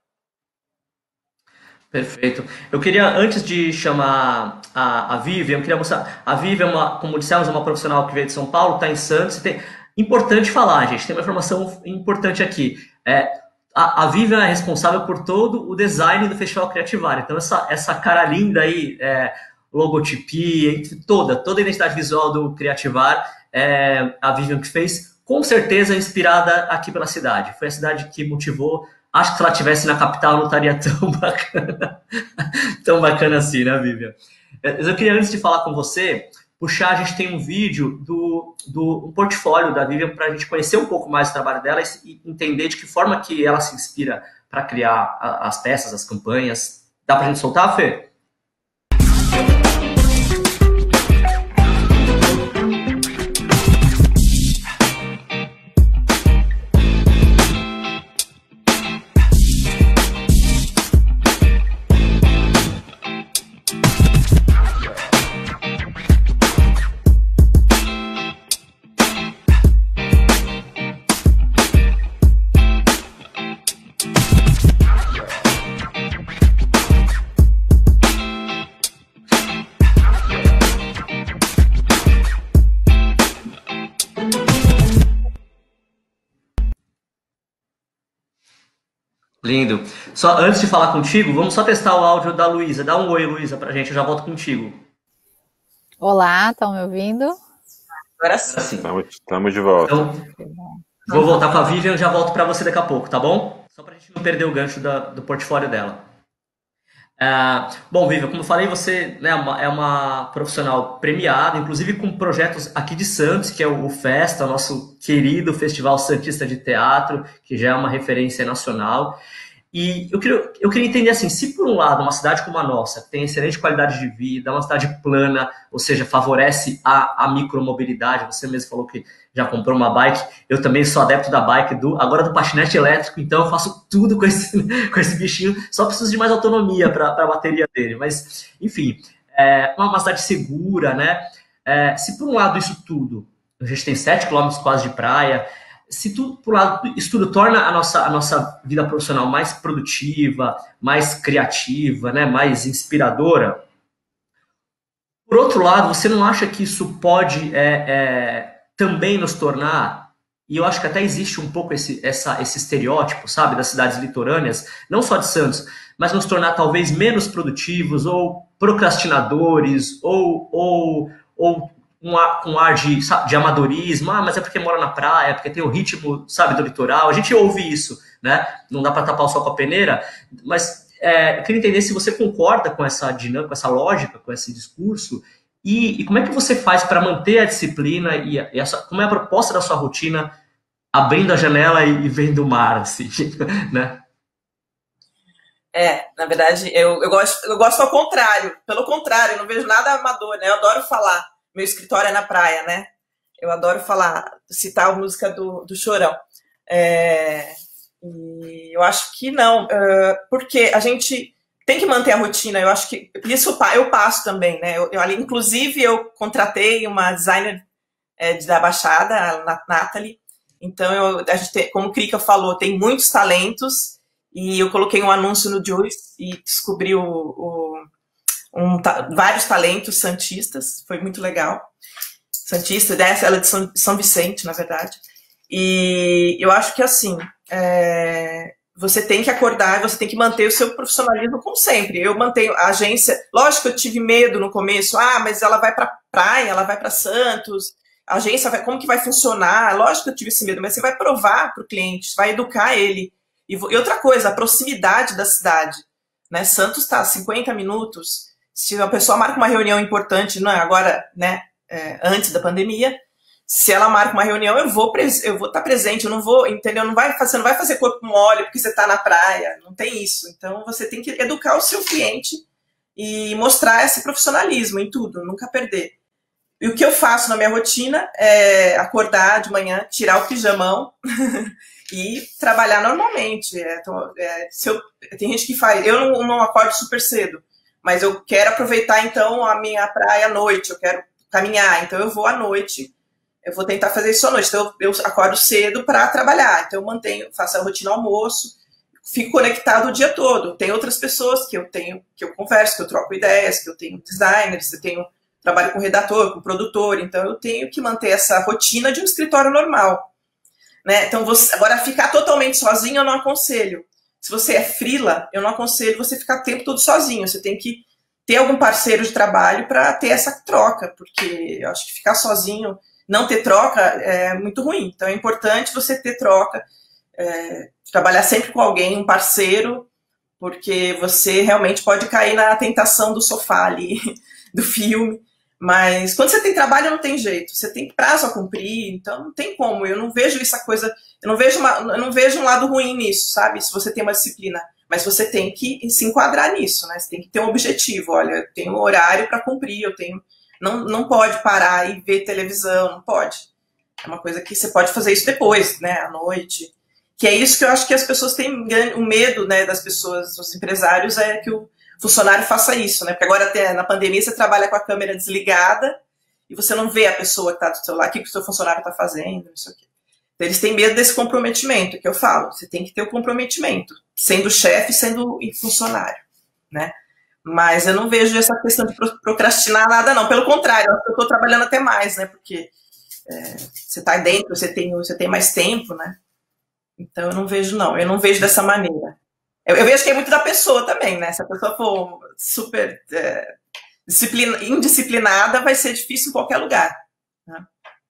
Perfeito. Eu queria, antes de chamar a Vivian, eu queria mostrar. A Vivian, como dissemos, é uma profissional que veio de São Paulo, está em Santos. Importante falar, gente, tem uma informação importante aqui. A Vivian é responsável por todo o design do Festival Criativar. Então, essa cara linda aí, logotipia, toda a identidade visual do Criativar, a Vivian que fez, com certeza inspirada aqui pela cidade. Foi a cidade que motivou. Acho que se ela estivesse na capital não estaria tão bacana assim, né, Vivian? Eu queria, antes de falar com você, puxar, a gente tem um vídeo do portfólio da Vivian para a gente conhecer um pouco mais o trabalho dela e entender de que forma que ela se inspira para criar as peças, as campanhas. Dá para a gente soltar, Fê? Lindo. Só antes de falar contigo, vamos só testar o áudio da Luísa. Dá um oi, Luísa, pra gente, eu já volto contigo. Olá, estão me ouvindo? Agora sim. Estamos de volta. Então, vou voltar com a Vivian e já volto para você daqui a pouco, tá bom? Só para a gente não perder o gancho do portfólio dela. Bom, Vivian, como eu falei, você, né, é uma profissional premiada, inclusive com projetos aqui de Santos, que é o Festa, nosso querido Festival Santista de Teatro, que já é uma referência nacional. E eu queria entender assim, se por um lado uma cidade como a nossa tem excelente qualidade de vida, uma cidade plana, ou seja, favorece a micromobilidade, você mesmo falou que já comprou uma bike, eu também sou adepto da bike, agora do patinete elétrico, então eu faço tudo com esse bichinho, só preciso de mais autonomia para a bateria dele, mas enfim, uma cidade segura, né? Se por um lado isso tudo, a gente tem 7 quilômetros quase de praia, se tudo, por um lado, isso tudo torna a nossa vida profissional mais produtiva, mais criativa, né, mais inspiradora, por outro lado, você não acha que isso pode também nos tornar, e eu acho que até existe um pouco esse estereótipo, sabe, das cidades litorâneas, não só de Santos, mas nos tornar talvez menos produtivos, ou procrastinadores, ou um ar de amadorismo, mas é porque mora na praia, porque tem o ritmo, sabe, do litoral. A gente ouve isso, né? Não dá para tapar o sol com a peneira, mas eu queria entender se você concorda com essa dinâmica, com essa lógica, com esse discurso, e como é que você faz para manter a disciplina como é a proposta da sua rotina, abrindo a janela e vendo o mar, assim, né? Na verdade, eu gosto ao contrário. Pelo contrário, eu não vejo nada amador, né? Eu adoro falar. Meu escritório é na praia, né? Eu adoro citar a música do Chorão. E eu acho que não, porque a gente tem que manter a rotina. Eu acho que isso eu passo também, né? Inclusive, eu contratei uma designer da Baixada, a Nathalie. Então, a gente como o Krika falou, tem muitos talentos. E eu coloquei um anúncio no Joyce e descobri vários talentos santistas, foi muito legal. Santista, ela é de São Vicente, na verdade. E eu acho que, assim, você tem que acordar, você tem que manter o seu profissionalismo como sempre. Eu mantenho a agência, lógico que eu tive medo no começo, mas ela vai para praia, ela vai para Santos, a agência como que vai funcionar? Lógico que eu tive esse medo, mas você vai provar para o cliente, vai educar ele. E outra coisa, a proximidade da cidade, né? Santos está a 50 minutos. Se a pessoa marca uma reunião importante, não é agora, né, antes da pandemia, se ela marca uma reunião, eu vou estar presente, eu não vou, entendeu? Você não vai fazer corpo mole porque você está na praia, não tem isso. Então, você tem que educar o seu cliente e mostrar esse profissionalismo em tudo, nunca perder. E o que eu faço na minha rotina é acordar de manhã, tirar o pijamão e trabalhar normalmente. Tem gente que faz, eu não acordo super cedo, mas eu quero aproveitar, então, a minha praia à noite, eu quero caminhar, então eu vou à noite, eu vou tentar fazer isso à noite, então eu acordo cedo para trabalhar, então eu faço a rotina almoço, fico conectado o dia todo. Tem outras pessoas que eu converso, que eu troco ideias, que eu tenho designers, trabalho com redator, com produtor, então eu tenho que manter essa rotina de um escritório normal, né? Então, agora, ficar totalmente sozinho eu não aconselho. Se você é freela, eu não aconselho você ficar o tempo todo sozinho. Você tem que ter algum parceiro de trabalho para ter essa troca, porque eu acho que ficar sozinho, não ter troca, é muito ruim. Então, é importante você ter troca, trabalhar sempre com alguém, um parceiro, porque você realmente pode cair na tentação do sofá ali, do filme. Mas quando você tem trabalho, não tem jeito. Você tem prazo a cumprir, então não tem como. Eu não vejo essa coisa, eu não vejo um lado ruim nisso, sabe? Se você tem uma disciplina. Mas você tem que se enquadrar nisso, né? Você tem que ter um objetivo. Olha, eu tenho um horário para cumprir, não pode parar e ver televisão, não pode. É uma coisa que você pode fazer isso depois, né? À noite. Que é isso que eu acho que as pessoas têm o medo, né? Das pessoas, dos empresários, é que o funcionário faça isso, né? Porque agora, até na pandemia, você trabalha com a câmera desligada e você não vê a pessoa que está do seu lado, o que o seu funcionário está fazendo, não sei o quê. Então, eles têm medo desse comprometimento, que eu falo. Você tem que ter o comprometimento, sendo chefe, sendo funcionário, né? Mas eu não vejo essa questão de procrastinar nada, não. Pelo contrário, eu estou trabalhando até mais, né? Porque você está dentro, você tem mais tempo, né? Então, eu não vejo, não. Eu não vejo dessa maneira. Eu vejo que é muito da pessoa também, né? Se a pessoa for super indisciplinada, vai ser difícil em qualquer lugar. Né?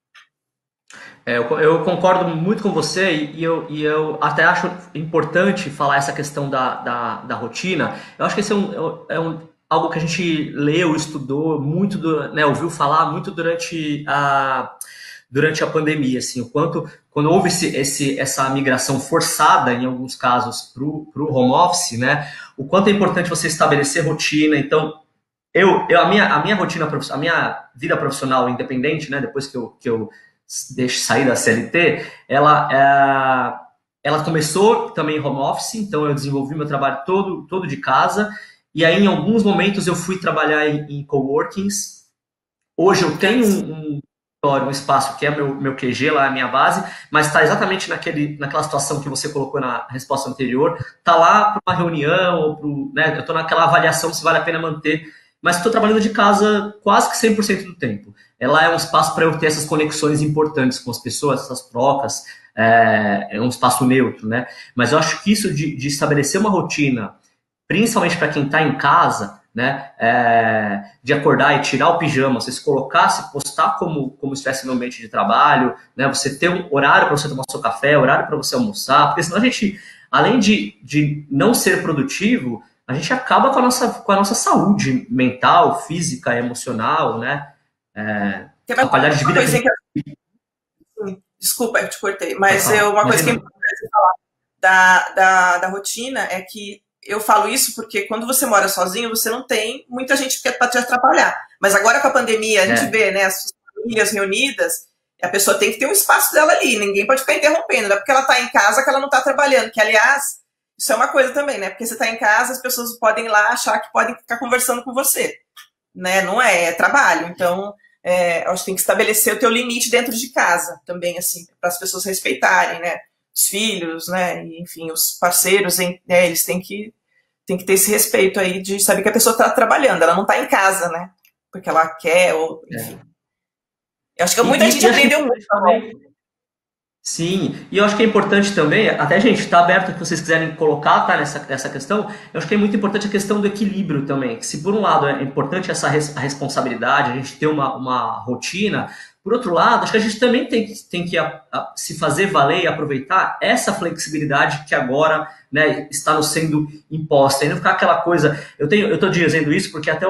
Eu concordo muito com você e eu até acho importante falar essa questão da rotina. Eu acho que esse algo que a gente leu, estudou muito, né, ouviu falar muito durante a pandemia, assim, o quanto, quando houve essa migração forçada, em alguns casos, para o home office, né, o quanto é importante você estabelecer rotina. Então, a minha rotina, a minha vida profissional independente, né, depois que eu sair da CLT, ela começou também em home office, então eu desenvolvi meu trabalho todo de casa, e aí em alguns momentos eu fui trabalhar em coworkings. Hoje eu tenho um espaço que é meu QG, lá a minha base, mas está exatamente naquela situação que você colocou na resposta anterior, está lá para uma reunião, ou né, eu estou naquela avaliação se vale a pena manter, mas estou trabalhando de casa quase que 100% do tempo. Ela é um espaço para eu ter essas conexões importantes com as pessoas, essas trocas, é um espaço neutro, né? Mas eu acho que isso de estabelecer uma rotina, principalmente para quem está em casa, né, de acordar e tirar o pijama, você se colocar, se postar como se estivesse no ambiente de trabalho, né, você ter um horário para você tomar seu café, horário para você almoçar, porque senão a gente, além de não ser produtivo, a gente acaba com a nossa saúde mental, física, emocional, né? A qualidade de vida. Desculpa, eu te cortei, mas uma coisa que é importante falar da rotina é que eu falo isso porque quando você mora sozinho, você não tem muita gente para te atrapalhar. Mas agora com a pandemia, a gente vê, né, as famílias reunidas, a pessoa tem que ter um espaço dela ali, ninguém pode ficar interrompendo, não é porque ela está em casa que ela não está trabalhando, que aliás, isso é uma coisa também, né, porque você está em casa, as pessoas podem ir lá achar que podem ficar conversando com você, né, não é trabalho, então acho que tem que estabelecer o teu limite dentro de casa também, assim, para as pessoas respeitarem, né, os filhos, né, e, enfim, os parceiros, eles têm que ter esse respeito aí de saber que a pessoa está trabalhando, ela não está em casa, né, porque ela quer, ou, enfim. Eu acho que muita gente aprendeu muito também. Sim, e eu acho que é importante também, até, gente, está aberto que vocês quiserem colocar, tá, nessa questão, eu acho que é muito importante a questão do equilíbrio também, que se por um lado é importante a responsabilidade, a gente ter uma rotina, por outro lado, acho que a gente também tem que se fazer valer e aproveitar essa flexibilidade que agora, né, está nos sendo imposta, e não ficar aquela coisa, eu estou dizendo isso porque até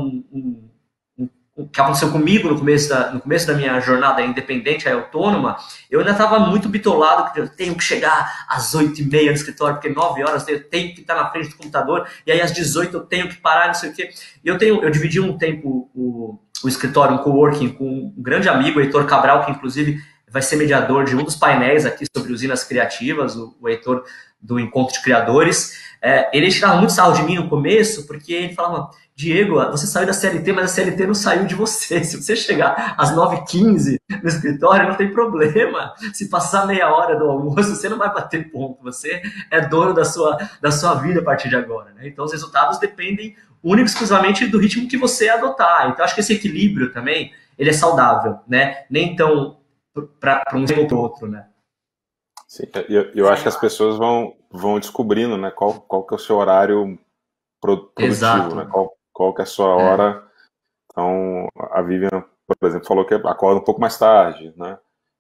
o que aconteceu comigo no começo da minha jornada independente, autônoma, eu ainda estava muito bitolado, que eu tenho que chegar às 8h30 no escritório, porque 9 horas eu tenho que estar na frente do computador, e aí às 18 eu tenho que parar, não sei o quê. E eu dividi um tempo o escritório, um coworking, com um grande amigo, o Heitor Cabral, que inclusive vai ser mediador de um dos painéis aqui sobre usinas criativas, o Heitor do Encontro de Criadores. Ele tirava muito sarro de mim no começo, porque ele falava: Diego, você saiu da CLT, mas a CLT não saiu de você. Se você chegar às 9h15 no escritório, não tem problema. Se passar meia hora do almoço, você não vai bater ponto. Você é dono da sua vida a partir de agora, né? Então, os resultados dependem único e exclusivamente do ritmo que você adotar. Então, acho que esse equilíbrio também, ele é saudável, né? Nem tão para um ou para o outro, né? Sim, eu acho que as pessoas vão descobrindo, né, qual que é o seu horário produtivo, Exato. né, qual que é a sua hora. Então, a Vivian, por exemplo, falou que acorda um pouco mais tarde, né,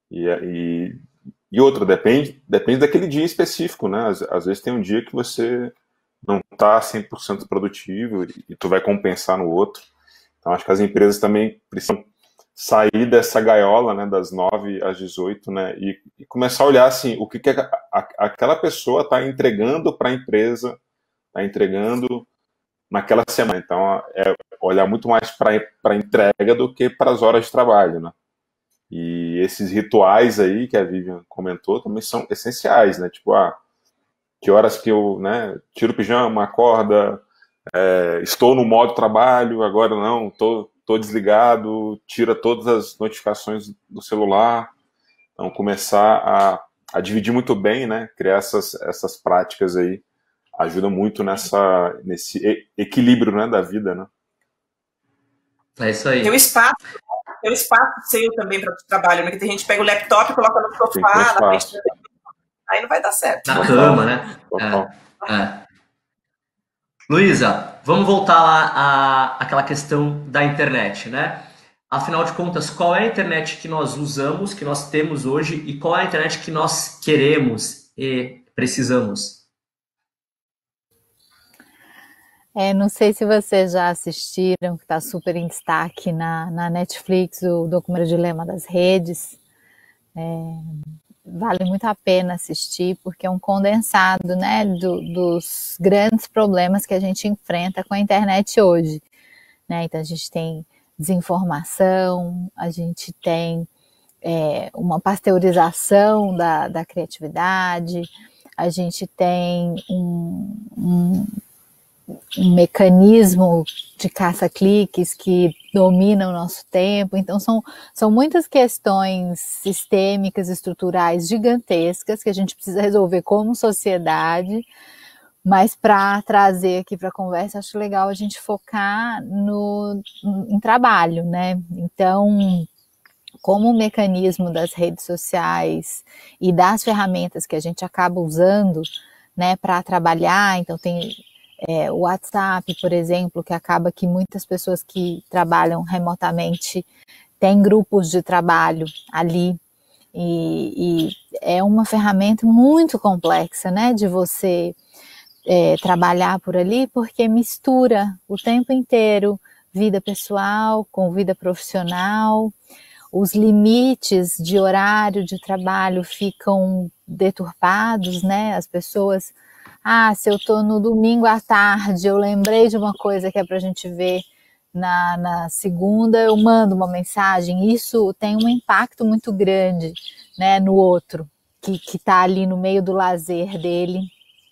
e outra, depende daquele dia específico, né, às vezes tem um dia que você não está 100% produtivo e tu vai compensar no outro. Então, acho que as empresas também precisam sair dessa gaiola, né, das 9 às 18, né, e começar a olhar assim, o que aquela pessoa está entregando para a empresa, está entregando naquela semana. Então, olhar muito mais para a entrega do que para as horas de trabalho, né. E esses rituais aí que a Vivian comentou também são essenciais, né, tipo, que horas que eu, né, tiro o pijama, acorda, estou no modo trabalho, agora não, estou desligado, tira todas as notificações do celular. Então, começar a dividir muito bem, né? Criar essas práticas aí ajuda muito nesse equilíbrio, né, da vida, né? É isso aí. Tem um espaço seu também para o trabalho, né? Que tem gente que pega o laptop e coloca no sofá, na frente, aí não vai dar certo. Na cama, né? Luísa, vamos voltar lá àquela questão da internet, né? Afinal de contas, qual é a internet que nós usamos, que nós temos hoje, e qual é a internet que nós queremos e precisamos? Não sei se vocês já assistiram, que está super em destaque na Netflix, o documentário Dilema das Redes. Vale muito a pena assistir, porque é um condensado, né, dos grandes problemas que a gente enfrenta com a internet hoje, né? Então a gente tem desinformação, a gente tem uma pasteurização da criatividade, a gente tem um mecanismo de caça-cliques que domina o nosso tempo. Então são muitas questões sistêmicas, estruturais, gigantescas que a gente precisa resolver como sociedade, mas para trazer aqui para a conversa, acho legal a gente focar em trabalho, né? Então, como o mecanismo das redes sociais e das ferramentas que a gente acaba usando, né, para trabalhar, então tem o WhatsApp, por exemplo, que acaba que muitas pessoas que trabalham remotamente têm grupos de trabalho ali, e é uma ferramenta muito complexa, né, de você trabalhar por ali, porque mistura o tempo inteiro vida pessoal com vida profissional, os limites de horário de trabalho ficam deturpados, né, as pessoas... se eu estou no domingo à tarde, eu lembrei de uma coisa que é para a gente ver na segunda, eu mando uma mensagem. Isso tem um impacto muito grande, né, no outro, que está ali no meio do lazer dele.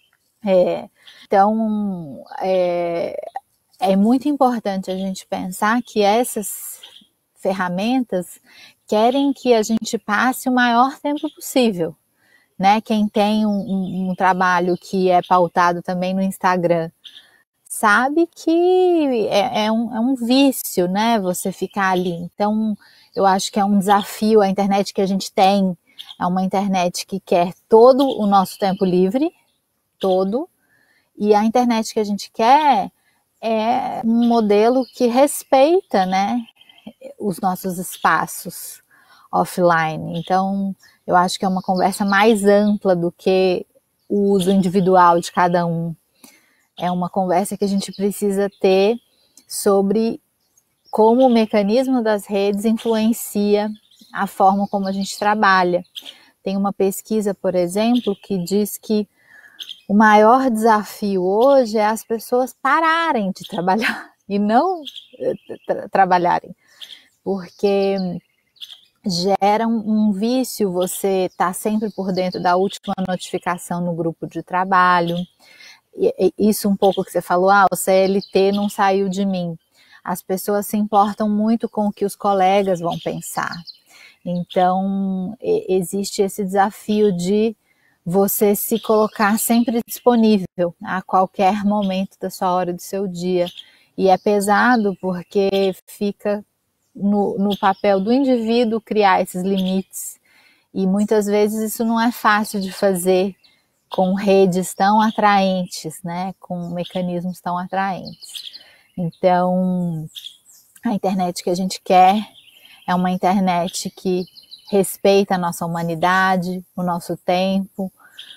Então, é muito importante a gente pensar que essas ferramentas querem que a gente passe o maior tempo possível, né? Quem tem um trabalho que é pautado também no Instagram sabe que é um vício, né? Você ficar ali. Então, eu acho que é um desafio. A internet que a gente tem é uma internet que quer todo o nosso tempo livre, todo, e a internet que a gente quer é um modelo que respeita, né, os nossos espaços offline. Então, eu acho que é uma conversa mais ampla do que o uso individual de cada um. É uma conversa que a gente precisa ter sobre como o mecanismo das redes influencia a forma como a gente trabalha. Tem uma pesquisa, por exemplo, que diz que o maior desafio hoje é as pessoas pararem de trabalhar e não trabalharem, porque gera um vício você estar sempre por dentro da última notificação no grupo de trabalho. Isso um pouco que você falou, o CLT não saiu de mim. As pessoas se importam muito com o que os colegas vão pensar. Então, existe esse desafio de você se colocar sempre disponível a qualquer momento da sua hora do seu dia. E é pesado porque fica no papel do indivíduo criar esses limites. E muitas vezes isso não é fácil de fazer com redes tão atraentes, né? Com mecanismos tão atraentes. Então, a internet que a gente quer é uma internet que respeita a nossa humanidade, o nosso tempo,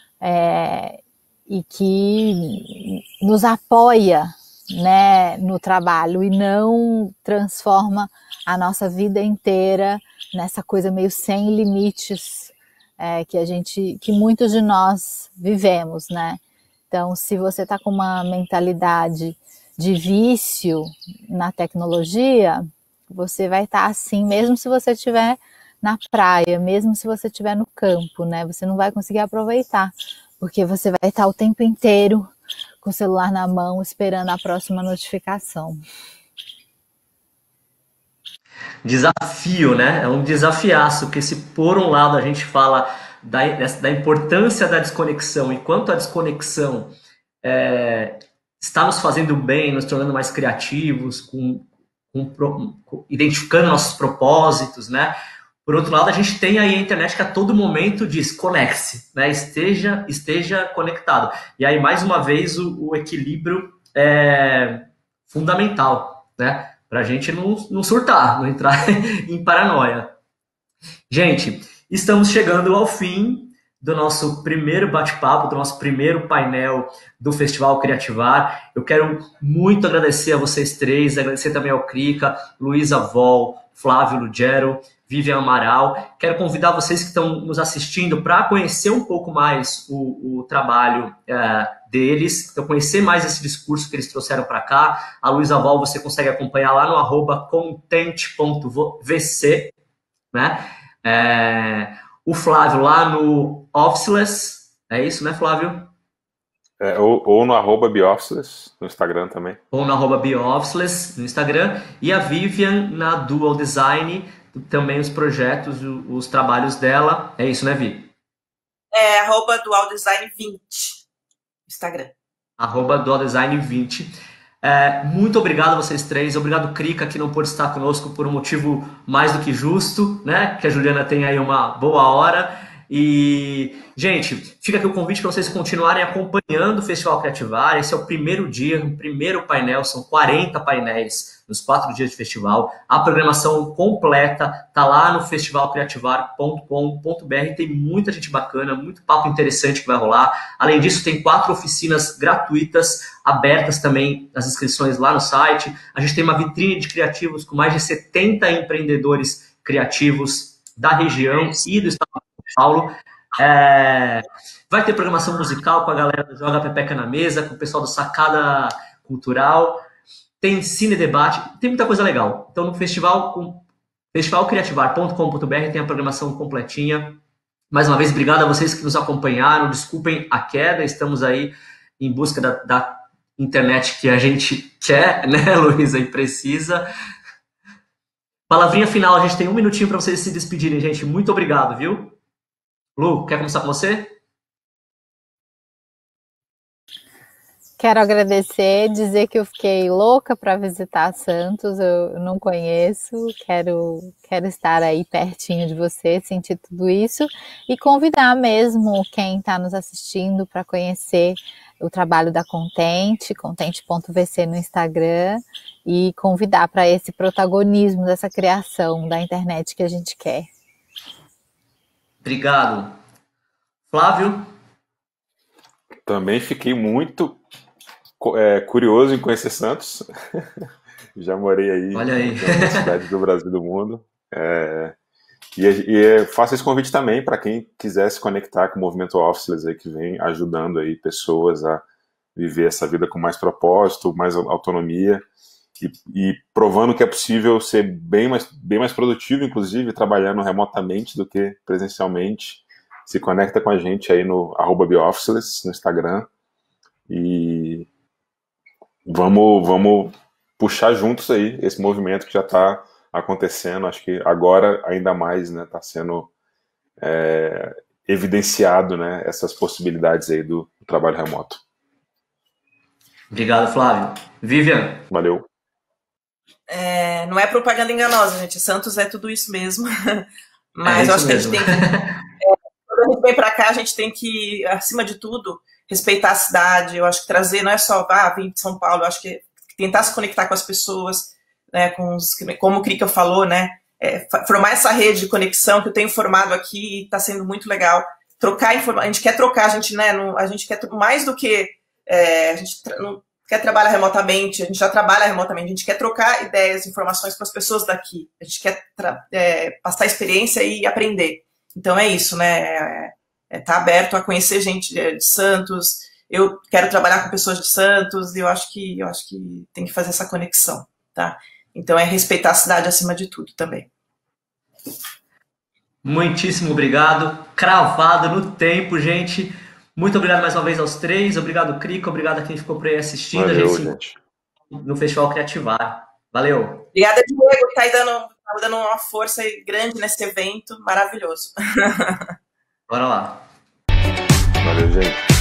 e que nos apoia, né, no trabalho e não transforma a nossa vida inteira nessa coisa meio sem limites que muitos de nós vivemos, né? Então, se você está com uma mentalidade de vício na tecnologia, você vai estar assim, mesmo se você estiver na praia, mesmo se você estiver no campo, né? Você não vai conseguir aproveitar, porque você vai estar o tempo inteiro com o celular na mão, esperando a próxima notificação. Desafio, né? É um desafiaço, porque se por um lado a gente fala da importância da desconexão, e quanto a desconexão está nos fazendo bem, nos tornando mais criativos, identificando nossos propósitos, né? Por outro lado, a gente tem aí a internet que a todo momento diz conecte-se, né? Esteja conectado. E aí, mais uma vez, o equilíbrio fundamental, né? Para a gente não surtar, não entrar em paranoia. Gente, estamos chegando ao fim do nosso primeiro bate-papo, do nosso primeiro painel do Festival Criativar. Eu quero muito agradecer a vocês três, agradecer também ao Crica, Luísa Vol, Flávio Lugero, Vivian Amaral. Quero convidar vocês que estão nos assistindo para conhecer um pouco mais o trabalho deles, para conhecer mais esse discurso que eles trouxeram para cá. A Luísa Vol você consegue acompanhar lá no @content.vc, né? O Flávio lá no Officeless, é isso, né, Flávio? Ou no @BeOfficeless, no Instagram também. Ou no @BeOfficeless, no Instagram. E a Vivian na Dual Design, também os projetos, os trabalhos dela. É isso, né, Vi? @DualDesign20, Instagram. @DualDesign20. Muito obrigado a vocês três, obrigado Crica que não pôde estar conosco por um motivo mais do que justo, né? Que a Juliana tem aí uma boa hora. E, gente, fica aqui o convite para vocês continuarem acompanhando o Festival Criativar. Esse é o primeiro dia, o primeiro painel, são 40 painéis nos 4 dias de festival. A programação completa está lá no festivalcriativar.com.br. Tem muita gente bacana, muito papo interessante que vai rolar. Além disso, tem 4 oficinas gratuitas, abertas também as inscrições lá no site. A gente tem uma vitrine de criativos com mais de 70 empreendedores criativos da região e do estado de São Paulo. Vai ter programação musical com a galera do Joga Pepeca na Mesa, com o pessoal do Sacada Cultural. Tem cine debate, tem muita coisa legal. Então no festivalcriativar.com.br tem a programação completinha. Mais uma vez, obrigado a vocês que nos acompanharam. Desculpem a queda, estamos aí em busca da internet que a gente quer, né, Luísa, e precisa. Palavrinha final, a gente tem 1 minutinho para vocês se despedirem, gente. Muito obrigado, viu? Lu, quer começar com você? Quero agradecer, dizer que eu fiquei louca para visitar Santos, eu não conheço, quero estar aí pertinho de você, sentir tudo isso e convidar mesmo quem está nos assistindo para conhecer o trabalho da content.vc no Instagram e convidar para esse protagonismo dessa criação da internet que a gente quer. Obrigado. Flávio? Também fiquei muito curioso em conhecer Santos. Já morei aí, Olha aí. Em cidades do Brasil e do mundo. E faço esse convite também para quem quiser se conectar com o movimento Officeless aí, que vem ajudando aí pessoas a viver essa vida com mais propósito, mais autonomia e provando que é possível ser bem mais produtivo, inclusive trabalhando remotamente do que presencialmente. Se conecta com a gente aí no @BeOfficeless no Instagram e vamos puxar juntos aí esse movimento que já está acontecendo. Acho que agora ainda mais, né, está sendo evidenciado, né, essas possibilidades aí do trabalho remoto. Obrigado, Flávio. Vivian? Valeu. Não é propaganda enganosa, gente. Santos é tudo isso mesmo. Mas eu acho que a gente tem que... quando a gente vem para cá, a gente tem que, acima de tudo, respeitar a cidade. Eu acho que trazer, não é só vir de São Paulo, eu acho que tentar se conectar com as pessoas, né, como o Crica falou, né, formar essa rede de conexão que eu tenho formado aqui e está sendo muito legal. Trocar informação, a gente quer trocar, a gente quer mais do que a gente não quer trabalhar remotamente, a gente já trabalha remotamente, a gente quer trocar ideias, informações com as pessoas daqui, a gente quer passar experiência e aprender. Então é isso, né? Tá aberto a conhecer gente de Santos. Eu quero trabalhar com pessoas de Santos e eu acho que tem que fazer essa conexão, tá? Então é respeitar a cidade acima de tudo também. Muitíssimo obrigado. Cravado no tempo, gente. Muito obrigado mais uma vez aos três. Obrigado, Crica. Obrigado a quem ficou por aí assistindo. Valeu, a gente no Festival Criativar. Valeu. Obrigada, Diego, que tá aí dando uma força grande nesse evento maravilhoso. Bora lá. Valeu, gente.